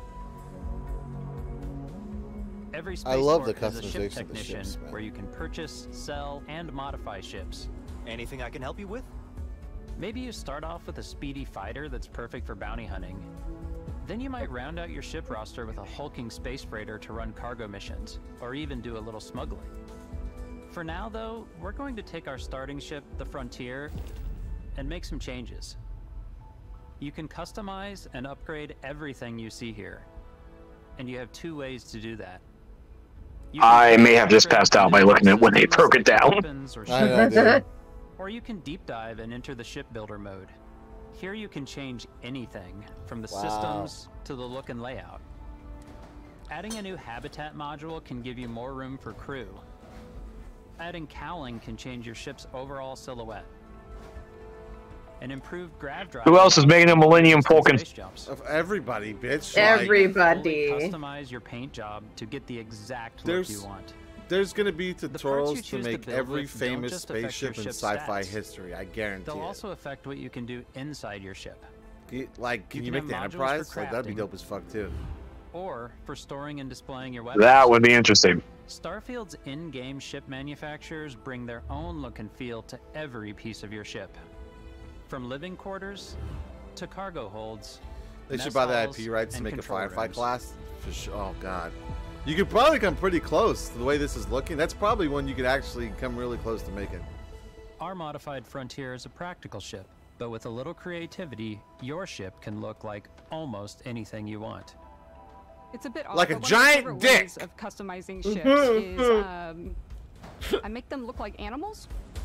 Every I love the spaceport is a ship customization of the technician ships, man. where you can purchase, sell, and modify ships. Anything I can help you with? Maybe you start off with a speedy fighter that's perfect for bounty hunting. Then you might round out your ship roster with a hulking space freighter to run cargo missions, or even do a little smuggling. For now, though, we're going to take our starting ship, the Frontier, and make some changes. You can customize and upgrade everything you see here. And you have two ways to do that. I may have just passed out by looking at when they broke it down. Weapons or ships. Or you can deep dive and enter the shipbuilder mode. Here you can change anything, from the systems to the look and layout. Adding a new habitat module can give you more room for crew. Adding cowling can change your ship's overall silhouette. An improved grav drive. Who else is making a Millennium Falcon? Of everybody, bitch. Everybody. Customize your paint job to get the exact look you want. There's gonna be parts you tutorials to choose to make build every with don't famous just affect your spaceship in ship's sci-fi stats. history. I guarantee They'll it. also affect what you can do inside your ship. Like, can you can make the have modules for Enterprise? Like, that'd be crafting. dope as fuck too. Or for storing and displaying your weapons. That would be interesting. Starfield's in-game ship manufacturers bring their own look and feel to every piece of your ship. From living quarters to cargo holds. They should mess buy the halls, IP rights to and make a control Firefly rooms. class. For sure. Oh god, you could probably come pretty close to the way this is looking. That's probably one you could actually come really close to making. Our modified Frontier is a practical ship, but with a little creativity, your ship can look like almost anything you want. It's a bit odd, Like a but one of my giant favorite dick. ways of customizing ships is I make them look like animals.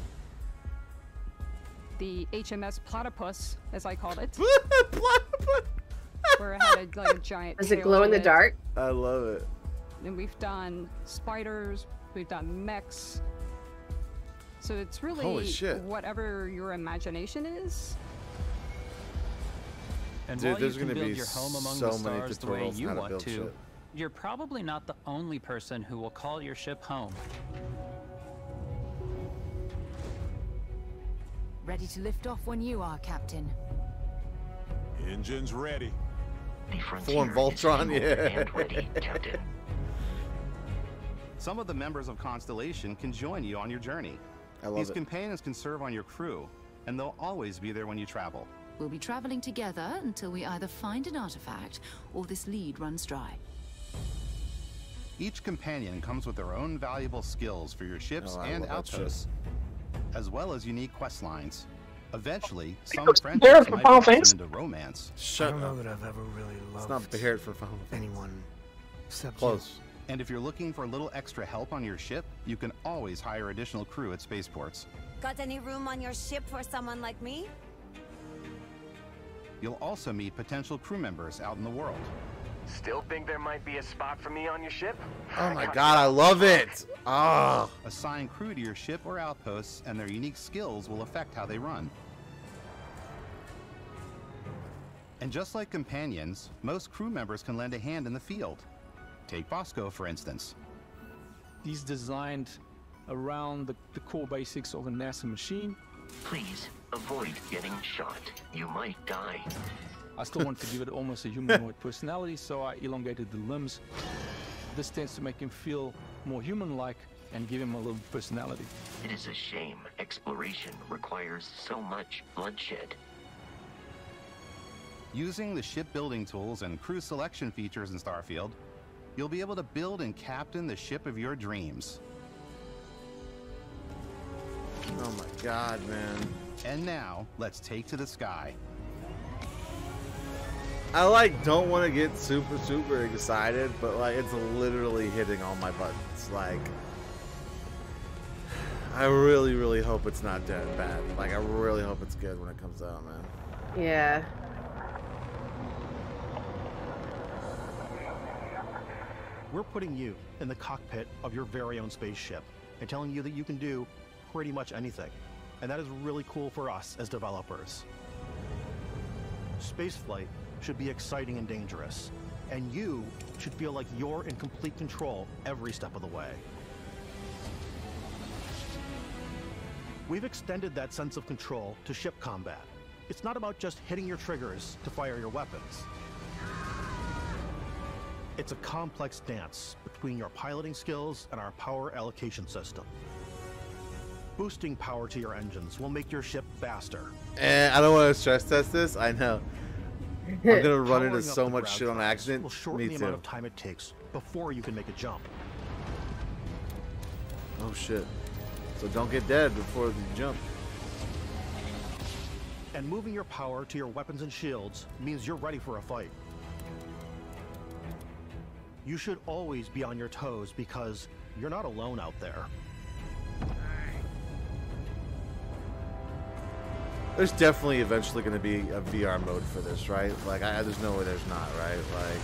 The HMS Platypus, as I called it. Where it had like a giant Does it tail glow to in the it. dark? I love it. And we've done spiders, we've done mechs. So it's Holy really shit. whatever your imagination is. And Dude, while there's you can gonna build be your home among so the many stars the way tutorials you how to want build to, shit. you're probably not the only person who will call your ship home. Ready to lift off when you are, Captain. Engines ready. Form Voltron, yeah. Some of the members of Constellation can join you on your journey. I love These it. companions can serve on your crew, and they'll always be there when you travel. We'll be traveling together until we either find an artifact or this lead runs dry. Each companion comes with their own valuable skills for your ships Oh, I and love that shit. outposts, as well as unique quest lines. Eventually, some Barrett friendships from might Final blossom Fantasy. into romance. Shut I don't know up. that I've ever really It's loved not Barrett from Final Fantasy. anyone except Close. And if you're looking for a little extra help on your ship, you can always hire additional crew at spaceports. Got any room on your ship for someone like me? You'll also meet potential crew members out in the world. Still think there might be a spot for me on your ship? Oh my god, I love it! Oh. Assign crew to your ship or outposts, and their unique skills will affect how they run. And just like companions, most crew members can lend a hand in the field. Take Bosco, for instance. He's designed around the core basics of a NASA machine. Please, avoid getting shot. You might die. I still want to give it almost a humanoid personality, so I elongated the limbs. This tends to make him feel more human-like and give him a little personality. It is a shame exploration requires so much bloodshed. Using the shipbuilding tools and crew selection features in Starfield, you'll be able to build and captain the ship of your dreams. Oh my god, man. And now, let's take to the sky. I like don't want to get super excited, but like it's literally hitting all my buttons. Like I really hope it's not dead bad. Like I really hope it's good when it comes out, man. Yeah. We're putting you in the cockpit of your very own spaceship and telling you that you can do pretty much anything. And that is really cool for us as developers. Spaceflight should be exciting and dangerous, and you should feel like you're in complete control every step of the way. We've extended that sense of control to ship combat. It's not about just hitting your triggers to fire your weapons. It's a complex dance between your piloting skills and our power allocation system. Boosting power to your engines will make your ship faster. And I don't want to stress test this, I know. I'm gonna run into so much shit on accident. Will shorten the amount of time it takes before you can make a jump. Oh shit. So don't get dead before you jump. And moving your power to your weapons and shields means you're ready for a fight. You should always be on your toes because you're not alone out there. There's definitely eventually going to be a VR mode for this, right? Like, there's no way there's not, right?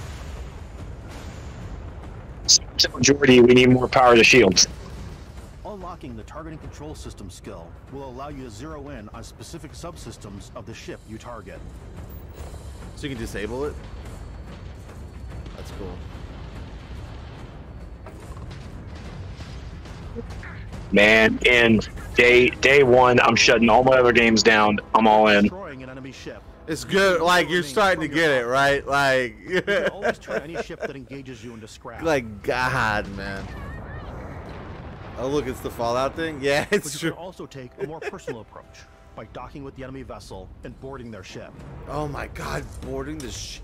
Like, majority, we need more power to shields. Unlocking the targeting control system skill will allow you to zero in on specific subsystems of the ship you target. So you can disable it? That's cool. Man, in day one, I'm shutting all my other games down. I'm all in. Destroying an enemy ship. It's good. Like, you're starting to get it, right? Like, you can always turn any ship that engages you into scrap. Like, God, man. Oh, look, it's the Fallout thing? Yeah, it's true. You can also take a more personal approach by docking with the enemy vessel and boarding their ship. Oh my God, boarding the ship.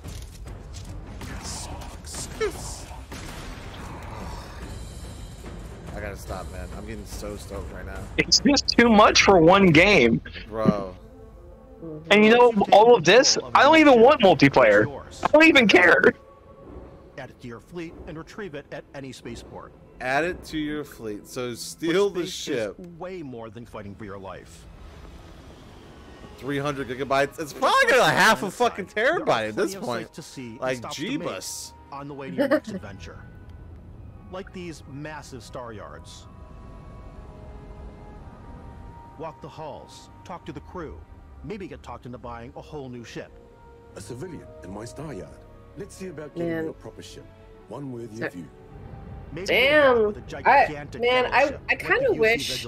I gotta stop, man. I'm getting so stoked right now. It's just too much for one game. Bro. And you know, all of this, I don't even want multiplayer. I don't even care. Add it to your fleet and retrieve it at any spaceport. Add it to your fleet. So steal the ship. Is way more than fighting for your life. 300 gigabytes. It's probably gonna half a fucking terabyte at this point. Like Jeebus. On the way to your next adventure. Like these massive star yards. Walk the halls, talk to the crew, maybe get talked into buying a whole new ship. A civilian in my star yard. Let's see about getting you a proper ship. One worthy of you. Maybe damn. I kind of wish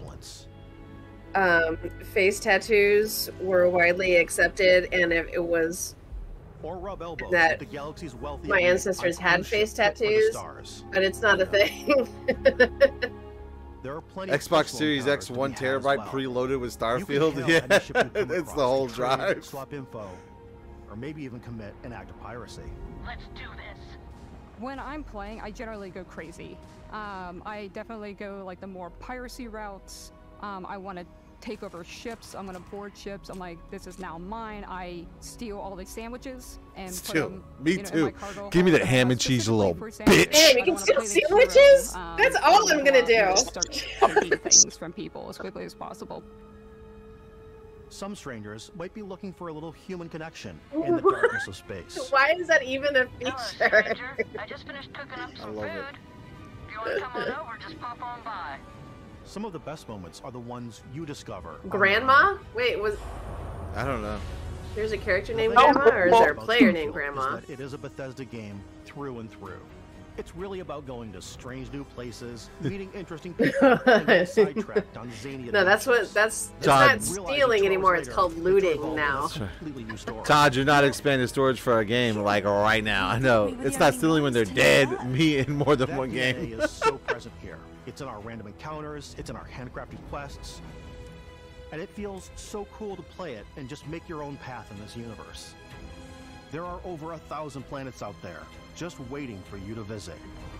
face tattoos were widely accepted, and if it was that the galaxy's wealthy my ancestors had face tattoos, but it's not a thing. There are plenty Xbox Series X 1 terabyte preloaded with Starfield. Yeah, it's the whole drive. Swap info, or maybe even commit an act of piracy. Let's do this. When I'm playing, I generally go crazy. I definitely go like the more piracy routes. I want to take over ships. I'm gonna board ships. I'm like, this is now mine. I steal all the sandwiches and put them, me in too. my cargo. Give me the ham and cheese, you little bitch. Damn, you can steal sandwiches? That's all I'm gonna do. Start taking things from people as quickly as possible. Some strangers might be looking for a little human connection in the darkness of space. Why is that even a feature? I just finished cooking up some food. If you want to come on over, just pop on by. Some of the best moments are the ones you discover. Grandma? Wait, was... I don't know. There's a character named Grandma, or is there a player named Grandma? It is a Bethesda game through and through. It's really about going to strange new places, meeting interesting people, and getting sidetracked on zany No, that's what, it's not stealing anymore, it's called looting now. Todd, you're not expanding storage for a game like right now. I know. It's not stealing when they're dead. Me in more than one game. That DNA is so present here. It's in our random encounters, it's in our handcrafted quests, and it feels so cool to play it and just make your own path in this universe. There are over 1,000 planets out there, just waiting for you to visit.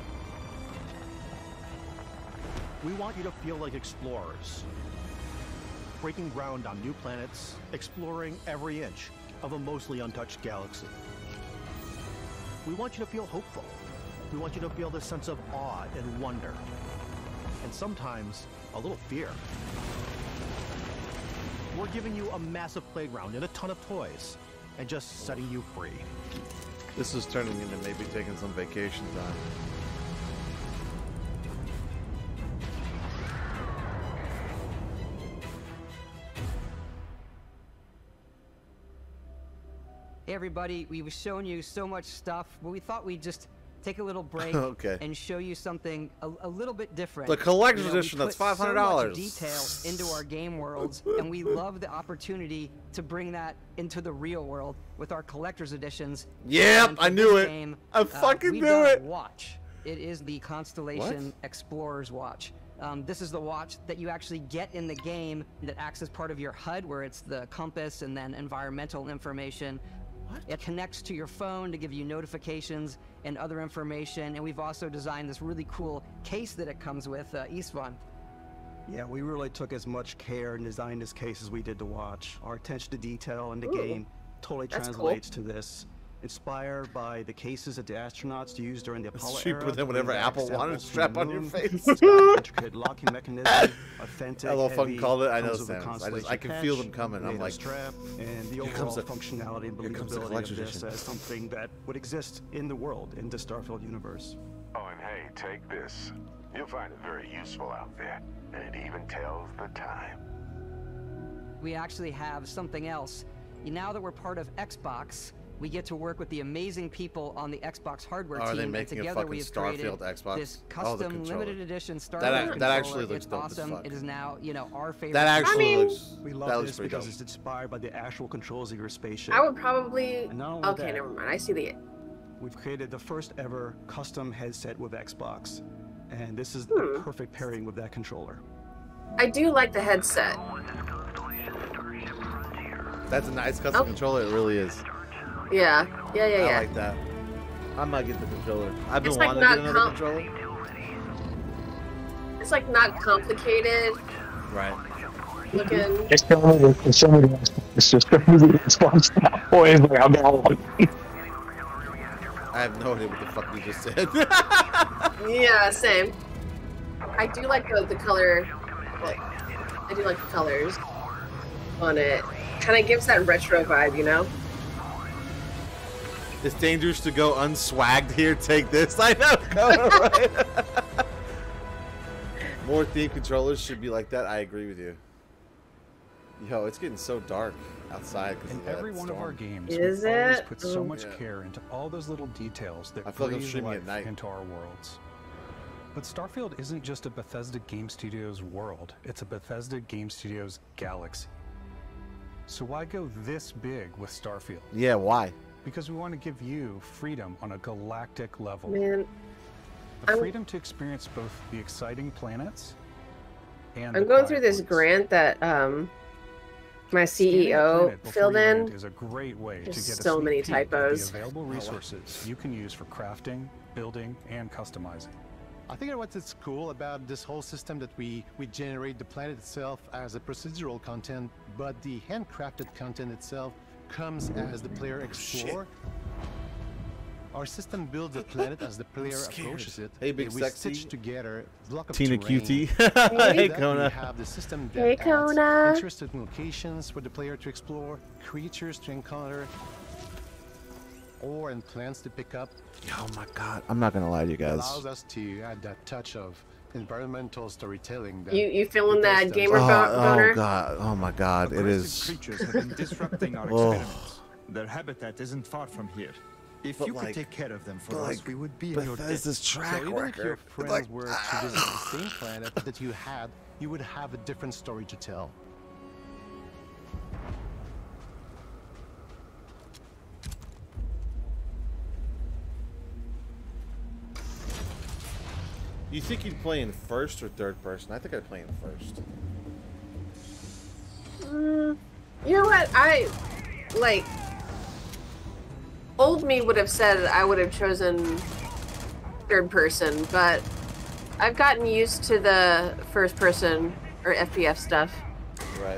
We want you to feel like explorers, breaking ground on new planets, exploring every inch of a mostly untouched galaxy. We want you to feel hopeful. We want you to feel this sense of awe and wonder, and sometimes a little fear. We're giving you a massive playground and a ton of toys, and just setting you free. This is turning into maybe taking some vacation time. Hey everybody, we've shown you so much stuff, but we thought we'd just take a little break and show you something a little bit different. The collector's edition, that's $500. So much detail into our game worlds, and we love the opportunity to bring that into the real world with our collector's editions. Yep, I knew it. I fucking knew it. Watch. It is the Constellation Explorer's Watch. This is the watch that you actually get in the game that acts as part of your HUD, where it's the compass and then environmental information. It connects to your phone to give you notifications and other information, and we've also designed this really cool case that it comes with, Istvan. Yeah, we really took as much care in designing this case as we did the watch. Our attention to detail in the game totally translates to this. Inspired by the cases that the astronauts used during the Apollo era. Cheaper than whatever Apple wanted to strap on your face. Intricate locking mechanism, authentic. I love fucking called it. I know, Sam. I can feel them coming. I'm like, strap, and the overall functionality and believability of this as something that would exist in the world, in the Starfield universe. Oh, and hey, take this. You'll find it very useful out there, and it even tells the time. We actually have something else. Now that we're part of Xbox, we get to work with the amazing people on the Xbox hardware team. Are they making and together a fucking we have Starfield created Xbox? this custom limited edition Starfield that actually looks it's dope awesome. as fuck. It is now, you know, our favorite. That actually looks. We love this because it's inspired by the actual controls of your spaceship. I would probably... Okay, Okay, never mind. I see the... We've created the first ever custom headset with Xbox, and this is the perfect pairing with that controller. I do like the headset. That's a nice custom controller. It really is. Yeah. I like that. I might get the controller. I've been It's like wanting to get another controller. It's like not complicated. Right. Looking. It's just the response now. Boy, I'm going. I have no idea what the fuck you just said. Yeah, same. I do like the color. Like, I do like the colors on it. Kind of gives that retro vibe, you know? It's dangerous to go unswagged here. Take this. I know. Go, right? More theme controllers should be like that. I agree with you. Yo, it's getting so dark outside. In every one of our games, Is we always it? put so much care into all those little details that I feel like I'm breathe streaming life at night. into our worlds. But Starfield isn't just a Bethesda Game Studios world, it's a Bethesda Game Studios galaxy. So why go this big with Starfield? Yeah, why? Because we want to give you freedom on a galactic level. Man, The freedom to experience both the exciting planets and I'm going through this grant that my CEO filled in. Is a great way to get There's a so sneak many peek at typos. the available resources you can use for crafting, building, and customizing. I think what's cool about this whole system that we generate the planet itself as a procedural content, but the handcrafted content itself comes as the player explore. Our system builds a planet as the player approaches it. Hey, big we sexy. stitch together block of Tina terrain. Cutie. Hey, Kona. We have the system that Hey, adds Kona. interesting locations for the player to explore, creatures to encounter, ore and plants to pick up. Oh my god. I'm not gonna lie to you It guys. allows us to add that touch of environmental storytelling. That You feeling that gamer Oh boner? god. Oh my god. It is. Creatures have been disrupting our Oh. experiments. Their habitat isn't far from here. If But you like- could take care of them for but us, like, we would be in your debt. Bethesda's track so even if your record. friends Like, were to visit the same planet that you had, you would have a different story to tell. You think you'd play in first or third person? I think I'd play in first. You know what? Old me would have said I would have chosen third person, but I've gotten used to the first person or FPS stuff. Right.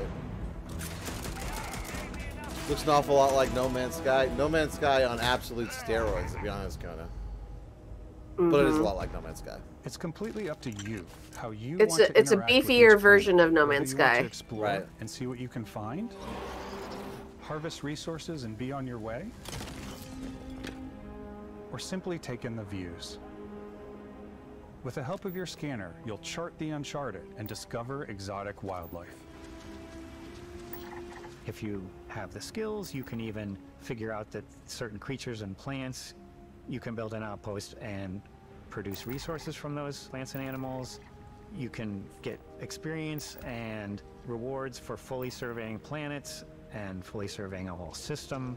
Looks an awful lot like No Man's Sky. No Man's Sky on absolute steroids, to be honest, Kona. But it is a lot like No Man's Sky. It's completely up to you how you It's want to it's a interact with beefier each version of No whether Man's you want to Sky. explore Right. and see what you can find, harvest resources and be on your way, or simply take in the views. With the help of your scanner, you'll chart the uncharted and discover exotic wildlife. If you have the skills, you can even figure out that certain creatures and plants, you can build an outpost and produce resources from those plants and animals. You can get experience and rewards for fully surveying planets and fully surveying a whole system.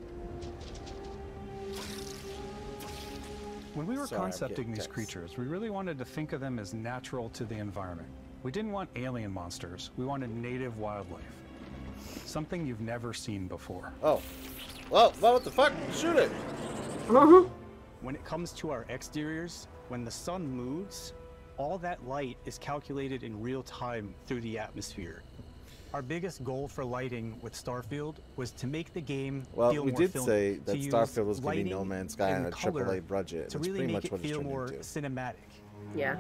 When we were Sorry, I'm concepting getting these text. creatures, we really wanted to think of them as natural to the environment. We didn't want alien monsters, we wanted native wildlife. Something you've never seen before. Oh. Well, what the fuck? Shoot it! When it comes to our exteriors, when the sun moves, all that light is calculated in real time through the atmosphere. Our biggest goal for lighting with Starfield was to make the game Well, feel we more did filmic, say to that use Starfield was going to be No lighting Man's Sky on and a color AAA budget. to That's really pretty make much it what it's feel turned more into. cinematic. Yeah.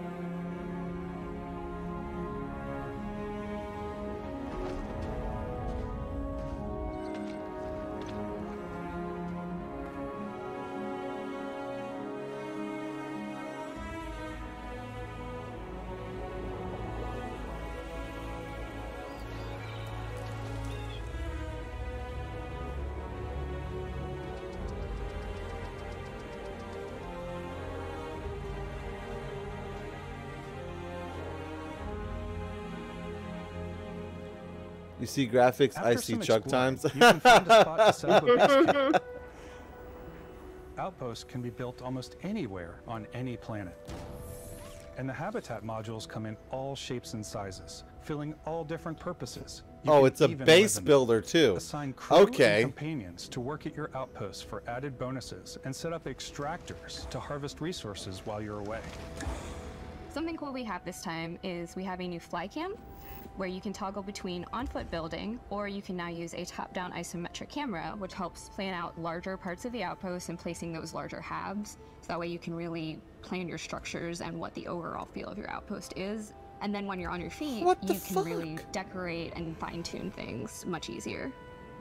You see graphics, I After see some Chuck exploring, times. you can find a spot to set up a base camp. Outposts can be built almost anywhere on any planet. And the habitat modules come in all shapes and sizes, filling all different purposes. You Oh, can it's a even base live in them. builder too. Assign crew Okay. and companions to work at your outposts for added bonuses, and set up extractors to harvest resources while you're away. Something cool we have this time is we have a new fly cam where you can toggle between on-foot building, or you can now use a top-down isometric camera, which helps plan out larger parts of the outpost and placing those larger halves. So that way you can really plan your structures and what the overall feel of your outpost is. And then when you're on your feet, you can really decorate and fine-tune things much easier.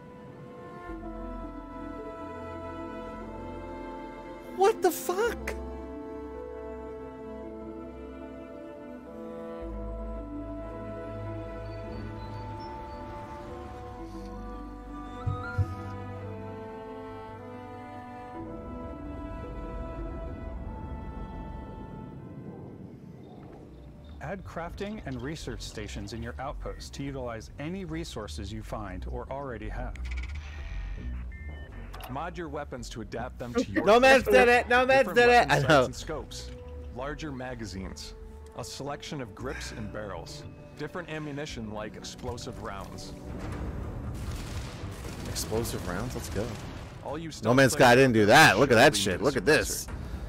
What the fuck? Add crafting and research stations in your outpost to utilize any resources you find or already have. Mod your weapons to adapt them to your No Man's did it! No Man's different did it! weapon I sights know. and scopes, larger magazines, a selection of grips and barrels, different ammunition like explosive rounds. Explosive rounds? Let's go. All you No stealth Man's Sky players didn't do out that. there Look at should that lead shit. the Look at this.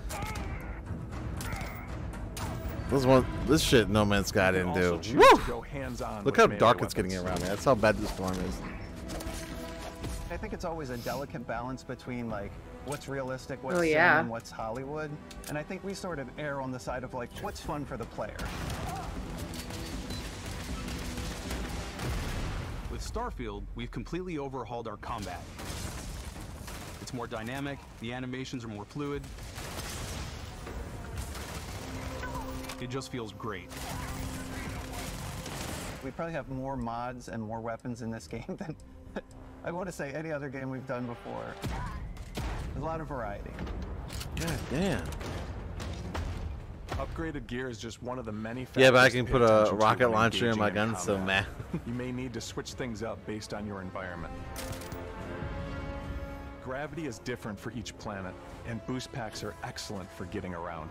This shit No Man's Sky didn't do. choose Woo! to go hands-on Look with how melee dark it's getting weapons. around me. That's how bad this storm is. I think it's always a delicate balance between like what's realistic, what's Oh, sim, yeah. and what's Hollywood. And I think we sort of err on the side of like what's fun for the player. With Starfield, we've completely overhauled our combat. It's more dynamic, the animations are more fluid. It just feels great. We probably have more mods and more weapons in this game than I want to say any other game we've done before. There's a lot of variety. God damn. Upgraded gear is just one of the many factors. Yeah, but I to can pay put a attention to rocket when launcher in my engaging gun, so combat. man. You may need to switch things up based on your environment. Gravity is different for each planet, and boost packs are excellent for getting around.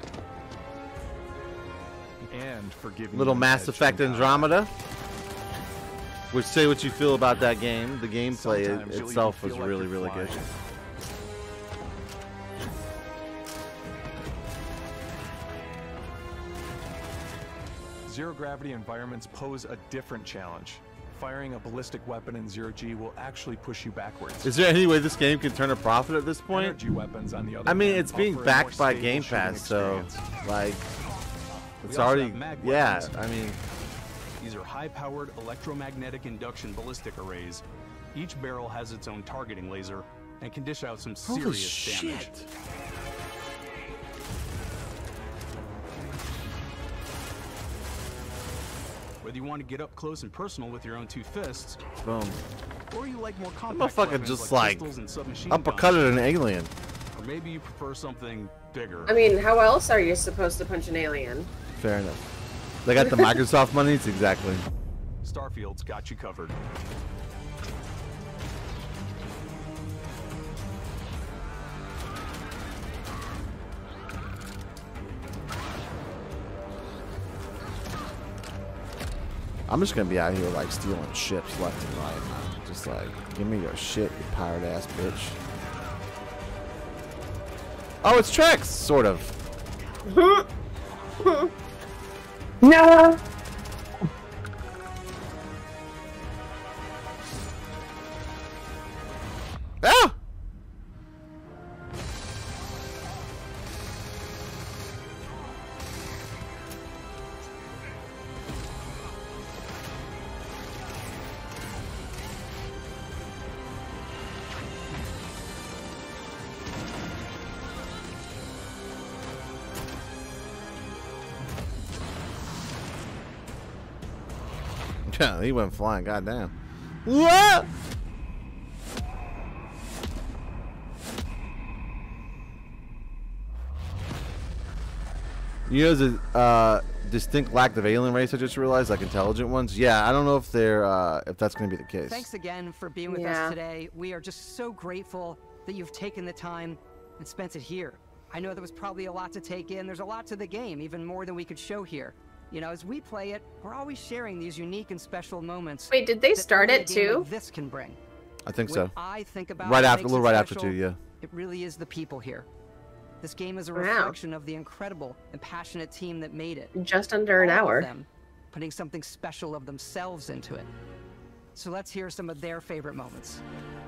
And for giving Little you an Mass edge Effect in combat. Andromeda. Which, say what you feel about that game. The gameplay Sometimes you'll itself even was feel like really, you're really good. flying. Zero-gravity environments pose a different challenge. Firing a ballistic weapon in zero-G will actually push you backwards. Is there any way this game can turn a profit at this point? Energy weapons, on the other I mean, hand, it's being offer a backed more by stable Game shooting Pass, so experience. like, We it's also already, have mag yeah. weapons. I mean, These are high-powered electromagnetic induction ballistic arrays. Each barrel has its own targeting laser and can dish out some holy serious damage. shit! Whether you want to get up close and personal with your own two fists, Boom. or you like more That compact motherfucker weapons just like like pistols and submachine uppercutted guns, an alien. or maybe you prefer something bigger. I mean, how else are you supposed to punch an alien? Fair enough. They got the Microsoft monies, exactly. Starfield's got you covered. I'm just gonna be out here like stealing ships left and right, man. Just like, give me your shit, you pirate ass bitch. Oh, it's Trex, sort of. No. Ah! Yeah, he went flying, goddamn. What? You know, there's a distinct lack of alien race. I just realized, like intelligent ones. Yeah, I don't know if they're if that's going to be the case. Thanks again for being with us today. We are just so grateful that you've taken the time and spent it here. I know there was probably a lot to take in. There's a lot to the game, even more than we could show here. You know, as we play it, we're always sharing these unique and special moments. Wait, did they start only it a game too? like this can bring. I think When so. I think about right what after, a makes little it right after special, too, yeah. It really is the people here. This game is a Wow. reflection of the incredible and passionate team that made it. Just under an All of hour. them putting something special of themselves into it. So let's hear some of their favorite moments.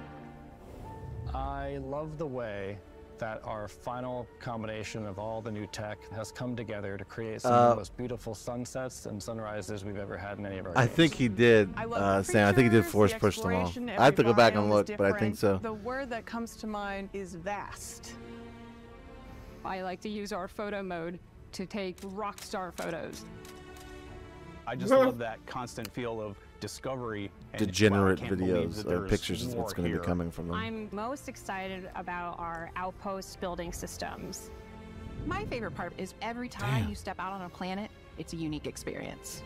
I love the way that our final combination of all the new tech has come together to create some of the most beautiful sunsets and sunrises we've ever had in any of our I games. think he did, Sam. I think he did force push them all. I have to go back and look, but I think so. The word that comes to mind is vast. I like to use our photo mode to take rock star photos. I just love that constant feel of discovery. And Degenerate wow, I can't believe videos that or there's pictures is war what's going to here. be coming from them. I'm most excited about our outpost building systems. My favorite part is every time you step out on a planet, it's a unique experience.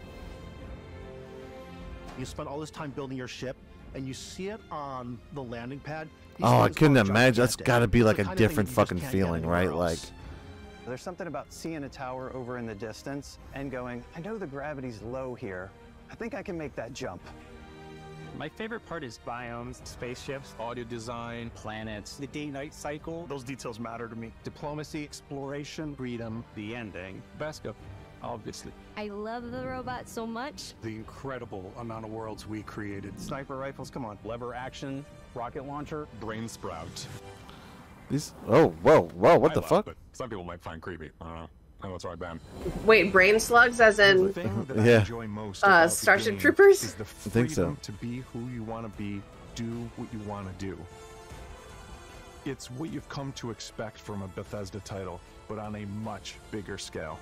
You spend all this time building your ship, and you see it on the landing pad. Oh, I couldn't imagine. That's got to be like a different fucking feeling, right? Like, There's something about seeing a tower over in the distance and going, I know the gravity's low here. I think I can make that jump. My favorite part is biomes, spaceships, audio design, planets, The day-night cycle, those details matter to me. diplomacy, Exploration, freedom. The ending. Vasco, obviously. I love the robot so much. The incredible amount of worlds we created. Sniper rifles, come on. Lever action, rocket launcher, brain sprout. These. Oh, whoa, what the fuck? It. Some people might find creepy. I don't know. I know it's right, Ben. Wait, brain slugs, as in yeah. Starship Troopers? Is the I think so. To be who you want to be, do what you want to do. It's what you've come to expect from a Bethesda title, but on a much bigger scale.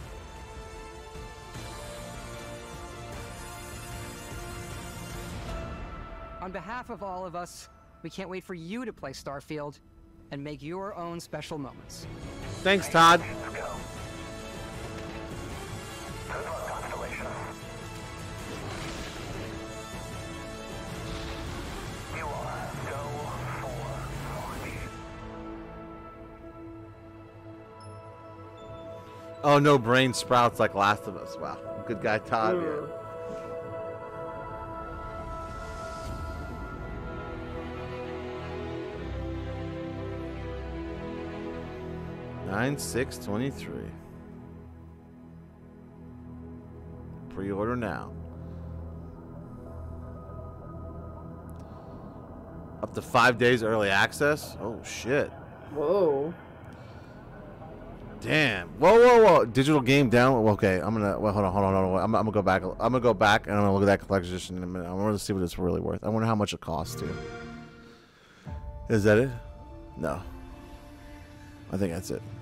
On behalf of all of us, we can't wait for you to play Starfield and make your own special moments. Thanks, Todd. Oh, no brain sprouts like Last of Us. Wow. Good guy, Todd. Yeah. $9/6/23. Pre-order now. Up to 5 days early access? Oh, shit. Whoa. Damn. Whoa. Digital game download. Okay, I'm gonna. Well, hold on. I'm gonna go back. I'm gonna go back and I'm gonna look at that collection edition in a minute. I want to see what it's really worth. I wonder how much it costs too. Is that it? No. I think that's it.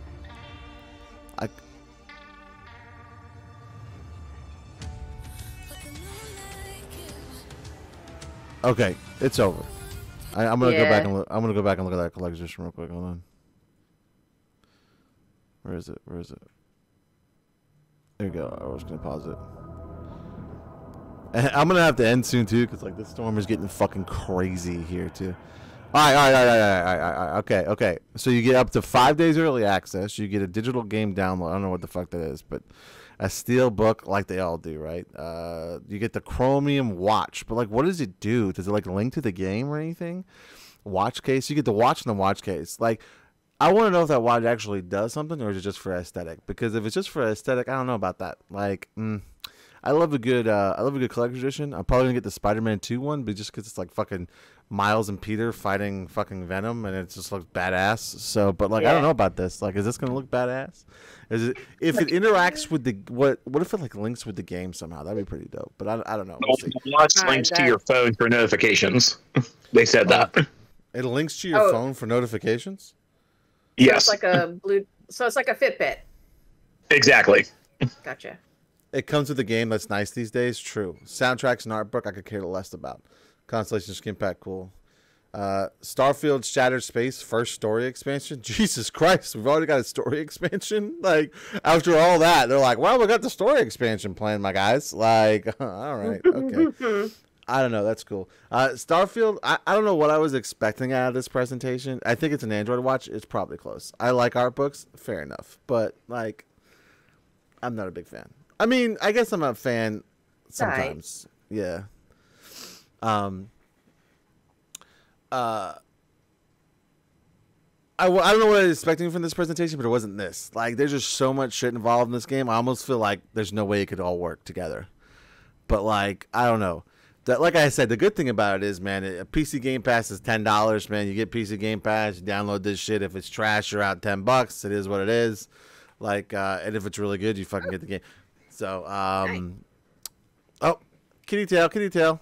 Okay, it's over. I'm gonna go back and look. I'm gonna go back and look at that collection edition real quick. Hold on. Where is it? There you go. I was gonna pause it. And I'm gonna have to end soon too, cause like the storm is getting fucking crazy here too. All right. Okay. So you get up to 5 days early access. You get a digital game download. I don't know what the fuck that is, but a steel book like they all do, right? You get the Chromium watch, but like, what does it do? Does it like link to the game or anything? Watch case. You get the watch and the watch case. Like, I want to know if that watch actually does something, or is it just for aesthetic? Because if it's just for aesthetic, I don't know about that. Like, I love a good collector's edition. I'm probably gonna get the Spider-Man 2 one, but just because it's like fucking Miles and Peter fighting fucking Venom, and it just looks badass. So, but like, I don't know about this. Like, is this gonna look badass? Is it if it interacts with the what if it like links with the game somehow? That'd be pretty dope. But I don't know. We'll see. Watch links to your phone for notifications. They said that. It links to your phone for notifications. Yes. So it's like a So it's like a Fitbit. Exactly. Gotcha. It comes with a game that's nice these days. True. Soundtracks and art book I could care less about. Constellation skin pack, cool. Starfield Shattered Space first story expansion. Jesus Christ, we've already got a story expansion. Like, after all that, they're like, well, we got the story expansion planned, my guys. Like, all right, okay. I don't know. That's cool. Starfield, I don't know what I was expecting out of this presentation. I think it's an Android watch. It's probably close. I like art books. Fair enough. But, like, I'm not a big fan. I mean, I guess I'm a fan sometimes. Right. Yeah. I don't know what I was expecting from this presentation, but it wasn't this. Like, there's just so much shit involved in this game. I almost feel like there's no way it could all work together. But, like, I don't know. Like I said, the good thing about it is, man, a PC Game Pass is $10, man. You get PC Game Pass, you download this shit. If it's trash, you're out $10. It is what it is. Like, and if it's really good, you fucking get the game. So, oh, kitty tail. Kitty tail.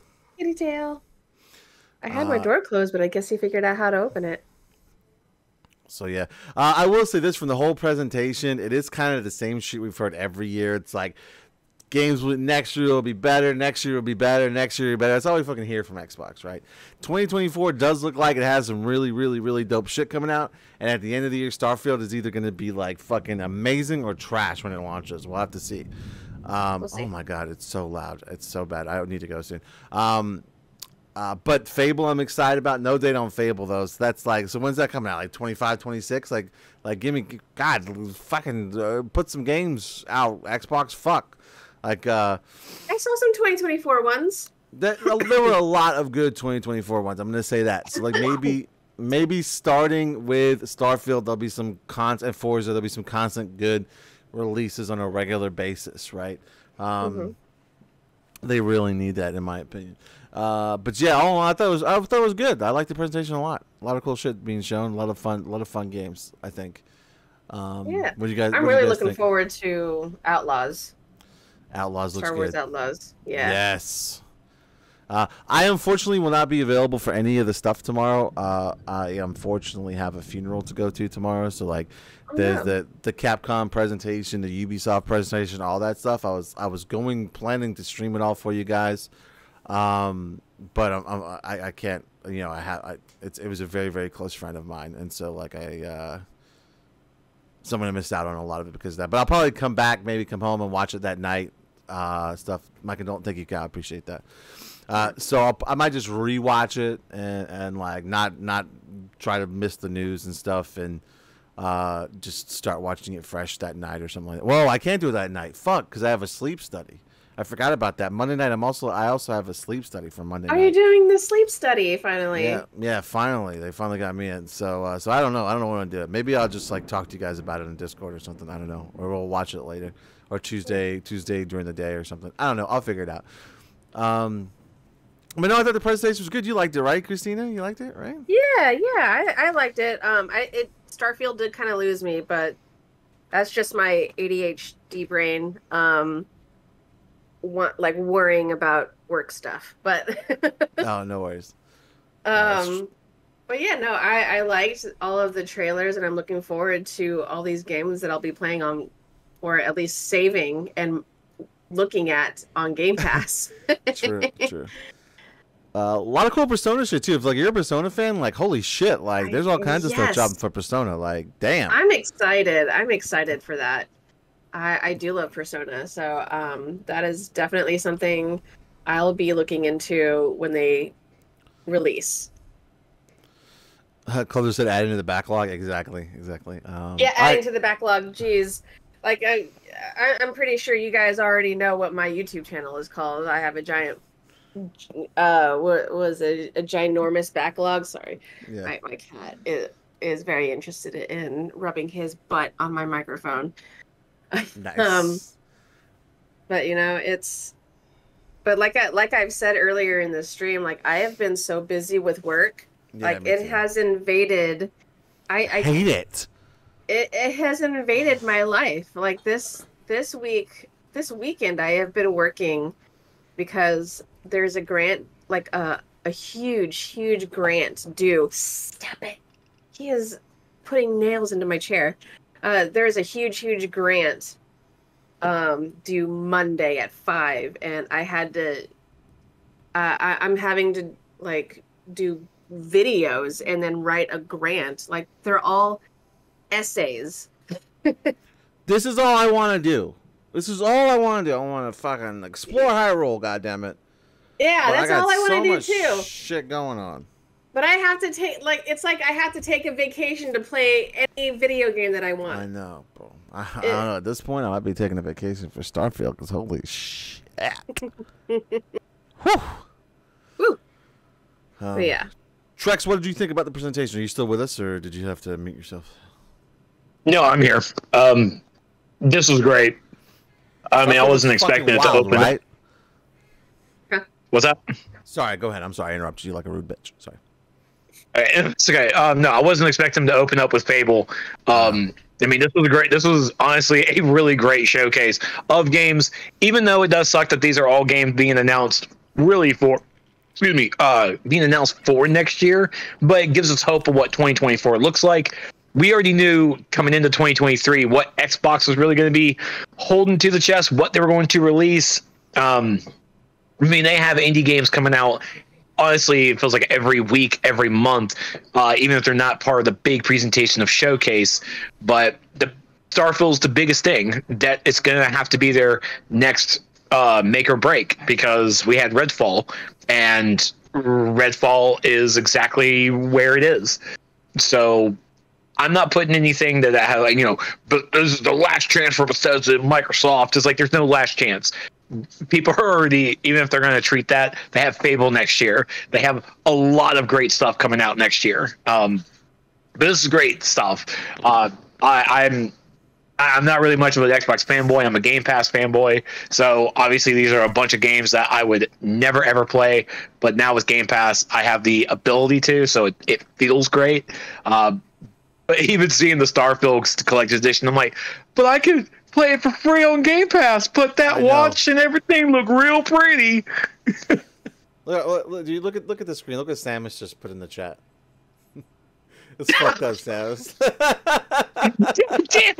I had my door closed, but I guess he figured out how to open it. So, yeah. I will say this from the whole presentation. It is kind of the same shit we've heard every year. It's like, games next year will be better. Next year will be better. Next year will be better. That's all we fucking hear from Xbox, right? 2024 does look like it has some really, really, really dope shit coming out. And at the end of the year, Starfield is either going to be like fucking amazing or trash when it launches. We'll have to see. We'll see. Oh my God, it's so loud. It's so bad. I need to go soon. But Fable, I'm excited about. No date on Fable though. So that's like, so when's that coming out? Like 25, 26? Like give me, God, fucking put some games out. Xbox, fuck. Like, I saw some 2024 ones. There were a lot of good 2024 ones. I'm gonna say that. So like maybe starting with Starfield, there'll be some content. Forza, there'll be some constant good releases on a regular basis, right? They really need that, in my opinion. But yeah, I thought it was good. I liked the presentation a lot. A lot of cool shit being shown. A lot of fun games, I think. Yeah. What do you guys? I'm really looking forward to Outlaws. Outlaws looks Star Wars good. Outlaws. Yeah. Yes. I unfortunately will not be available for any of the stuff tomorrow. I unfortunately have a funeral to go to tomorrow, so like the Capcom presentation, the Ubisoft presentation, all that stuff. I was planning to stream it all for you guys, but I can't. You know, it was a very, very close friend of mine, and so like so I'm gonna miss out on a lot of it because of that. But I'll probably come back, maybe come home and watch it that night. Stuff. Mike, don't think you can. I appreciate that. So I might just rewatch it and like not try to miss the news and stuff and just start watching it fresh that night or something like that. Well, I can't do it that night. Fuck, because I have a sleep study. I forgot about that. Monday night, I also have a sleep study for Monday night. Are you doing the sleep study finally? Yeah, finally. They finally got me in. So I don't know. I don't know what I'm gonna do. Maybe I'll just like talk to you guys about it in Discord or something. I don't know. Or we'll watch it later. Or Tuesday during the day or something. I don't know. I'll figure it out. But no, I thought the presentation was good. You liked it, right, Christina? You liked it, right? Yeah, I liked it. Starfield did kind of lose me, but that's just my ADHD brain. Like worrying about work stuff, but oh, no worries. But yeah, no, I liked all of the trailers, and I'm looking forward to all these games that I'll be playing on, or at least saving and looking at on Game Pass. True. A lot of cool Persona shit too. If like you're a Persona fan, like holy shit, like there's all kinds of stuff dropping for Persona. Like damn. I'm excited for that. I do love Persona, so that is definitely something I'll be looking into when they release. Clover said adding to the backlog. Exactly. Yeah, adding to the backlog. Jeez, like I'm pretty sure you guys already know what my YouTube channel is called. I have a giant. What was it? A ginormous backlog. Sorry, my cat is very interested in rubbing his butt on my microphone. Nice. But you know, but like I've said earlier in the stream, like I have been so busy with work, like it has invaded. I hate it. It has invaded my life. Like this weekend, I have been working because there's a grant, like a huge grant due. Stop it. He is putting nails into my chair. There's a huge grant due Monday at 5, and I had to I'm having to like do videos and then write a grant. Like they're all essays. This is all I want to do. I want to fucking explore Hyrule, goddammit. Yeah, but that's all I want to do too. Shit going on. But I have to take I have to take a vacation to play any video game that I want. I know, bro. I don't know. At this point, I might be taking a vacation for Starfield because holy shit. Whew. Woo. Yeah. Trex, what did you think about the presentation? Are you still with us, or did you have to mute yourself? No, I'm here. This was great. I mean, I wasn't expecting it to open. Right? What's that? Sorry, go ahead. I'm sorry I interrupted you like a rude bitch. Sorry. It's okay. No, I wasn't expecting them to open up with Fable. I mean, this was great. This was honestly a really great showcase of games, even though it does suck that these are all games being announced really for, being announced for next year, but it gives us hope of what 2024 looks like. We already knew coming into 2023 what Xbox was really going to be holding to the chest, what they were going to release. I mean, they have indie games coming out. Honestly, it feels like every week, every month, even if they're not part of the big presentation of Showcase. But the Starfield's the biggest thing that it's going to have to be their next make or break, because we had Redfall, and Redfall is exactly where it is. So I'm not putting anything that I have, but this is the last chance for Bethesda and Microsoft. It's like there's no last chance. People are already, even if they're going to treat that, they have Fable next year. They have a lot of great stuff coming out next year. But this is great stuff. I'm I'm not really much of an Xbox fanboy. I'm a Game Pass fanboy. So obviously these are a bunch of games that I would never ever play. But now with Game Pass, I have the ability to, so it feels great. But even seeing the Starfield Collector's Edition, I'm like, but I could play it for free on Game Pass. But that watch and everything look real pretty. Look, do you look at the screen? Look at Samus just put in the chat. It's fucked up, Samus. Damn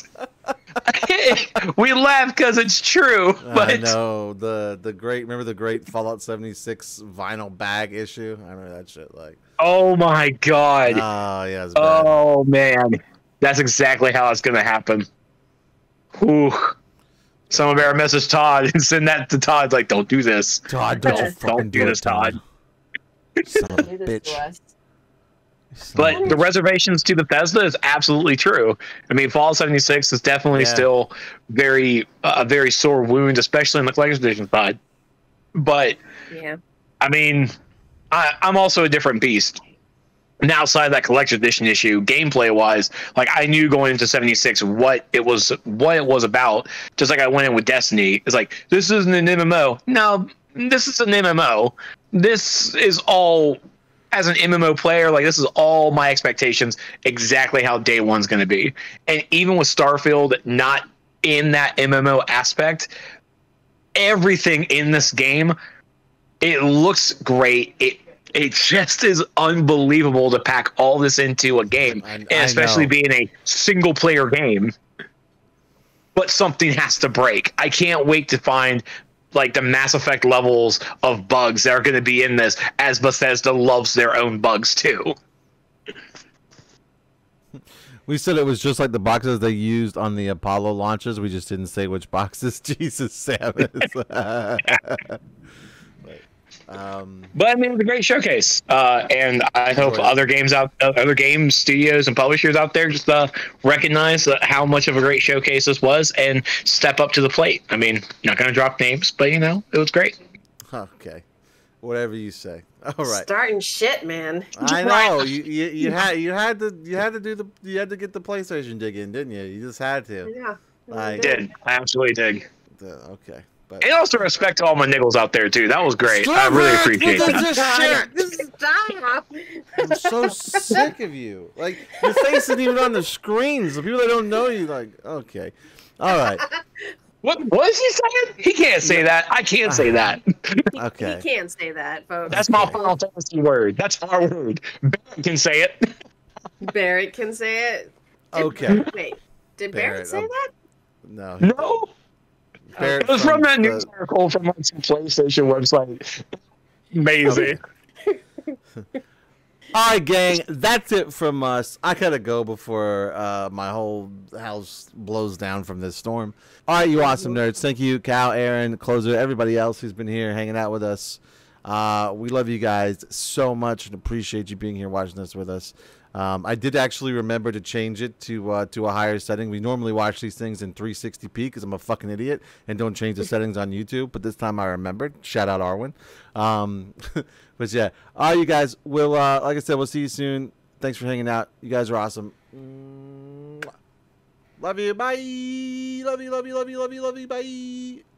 it! We laugh because it's true. But I know the great. Remember the great Fallout 76 vinyl bag issue? I remember that shit. Like, oh my god! Oh yeah, it's bad. Oh man, that's exactly how it's gonna happen. Whew. Someone better message Todd and send that to Todd. Like, don't do this. Todd, don't do this, Todd. Son of a bitch. But the reservations to Bethesda is absolutely true. I mean, Fallout 76 is definitely still very a very sore wound, especially in the Collector's Edition side. But yeah, I mean, I'm also a different beast. And outside of that Collector's Edition issue, gameplay wise, like I knew going into 76 what it was about. Just like I went in with Destiny, it's like, this isn't an MMO. No, this is an MMO. This is all, as an MMO player, like this is all my expectations, exactly how day one's going to be. And even with Starfield not in that MMO aspect, everything in this game, it looks great. It just is unbelievable to pack all this into a game, and especially being a single player game. But something has to break. I can't wait to find like the Mass Effect levels of bugs that are going to be in this, as Bethesda loves their own bugs too. We said it was just like the boxes they used on the Apollo launches. We just didn't say which boxes. Jesus, Samus. But I mean, it's a great showcase, and I hope other game studios and publishers out there just recognize how much of a great showcase this was and step up to the plate. I mean, not going to drop names, but you know, it was great. Okay, whatever you say. All right, starting shit, man. I know you had to get the PlayStation dig in, didn't you? You just had to. Yeah, I did. I absolutely did. Okay. But and also respect to all my niggles out there too. That was great. I really appreciate that. Stop. I'm so sick of you. Like, your face isn't even on the screens. The people that don't know you, like, okay, all right. What is he saying? He can't say that. I can't say that. Okay. He can't say that, folks. That's my Final Fantasy word. That's our word. Barrett can say it. Barrett can say it. Okay. Wait, did Barrett say that? No. No. Barrett it was from that news article from like some PlayStation website. Amazing. All right, gang, that's it from us. I gotta go before my whole house blows down from this storm. All right, you awesome nerds. Thank you, Cal, Aaron, Closer, everybody else who's been here hanging out with us. We love you guys so much and appreciate you being here watching this with us. I did actually remember to change it to a higher setting. We normally watch these things in 360p because I'm a fucking idiot and don't change the settings on YouTube. But this time I remembered. Shout out Arwen. But yeah, all right, you guys. We'll like I said, we'll see you soon. Thanks for hanging out. You guys are awesome. Love you. Bye. Love you. Love you. Love you. Love you. Love you. Bye.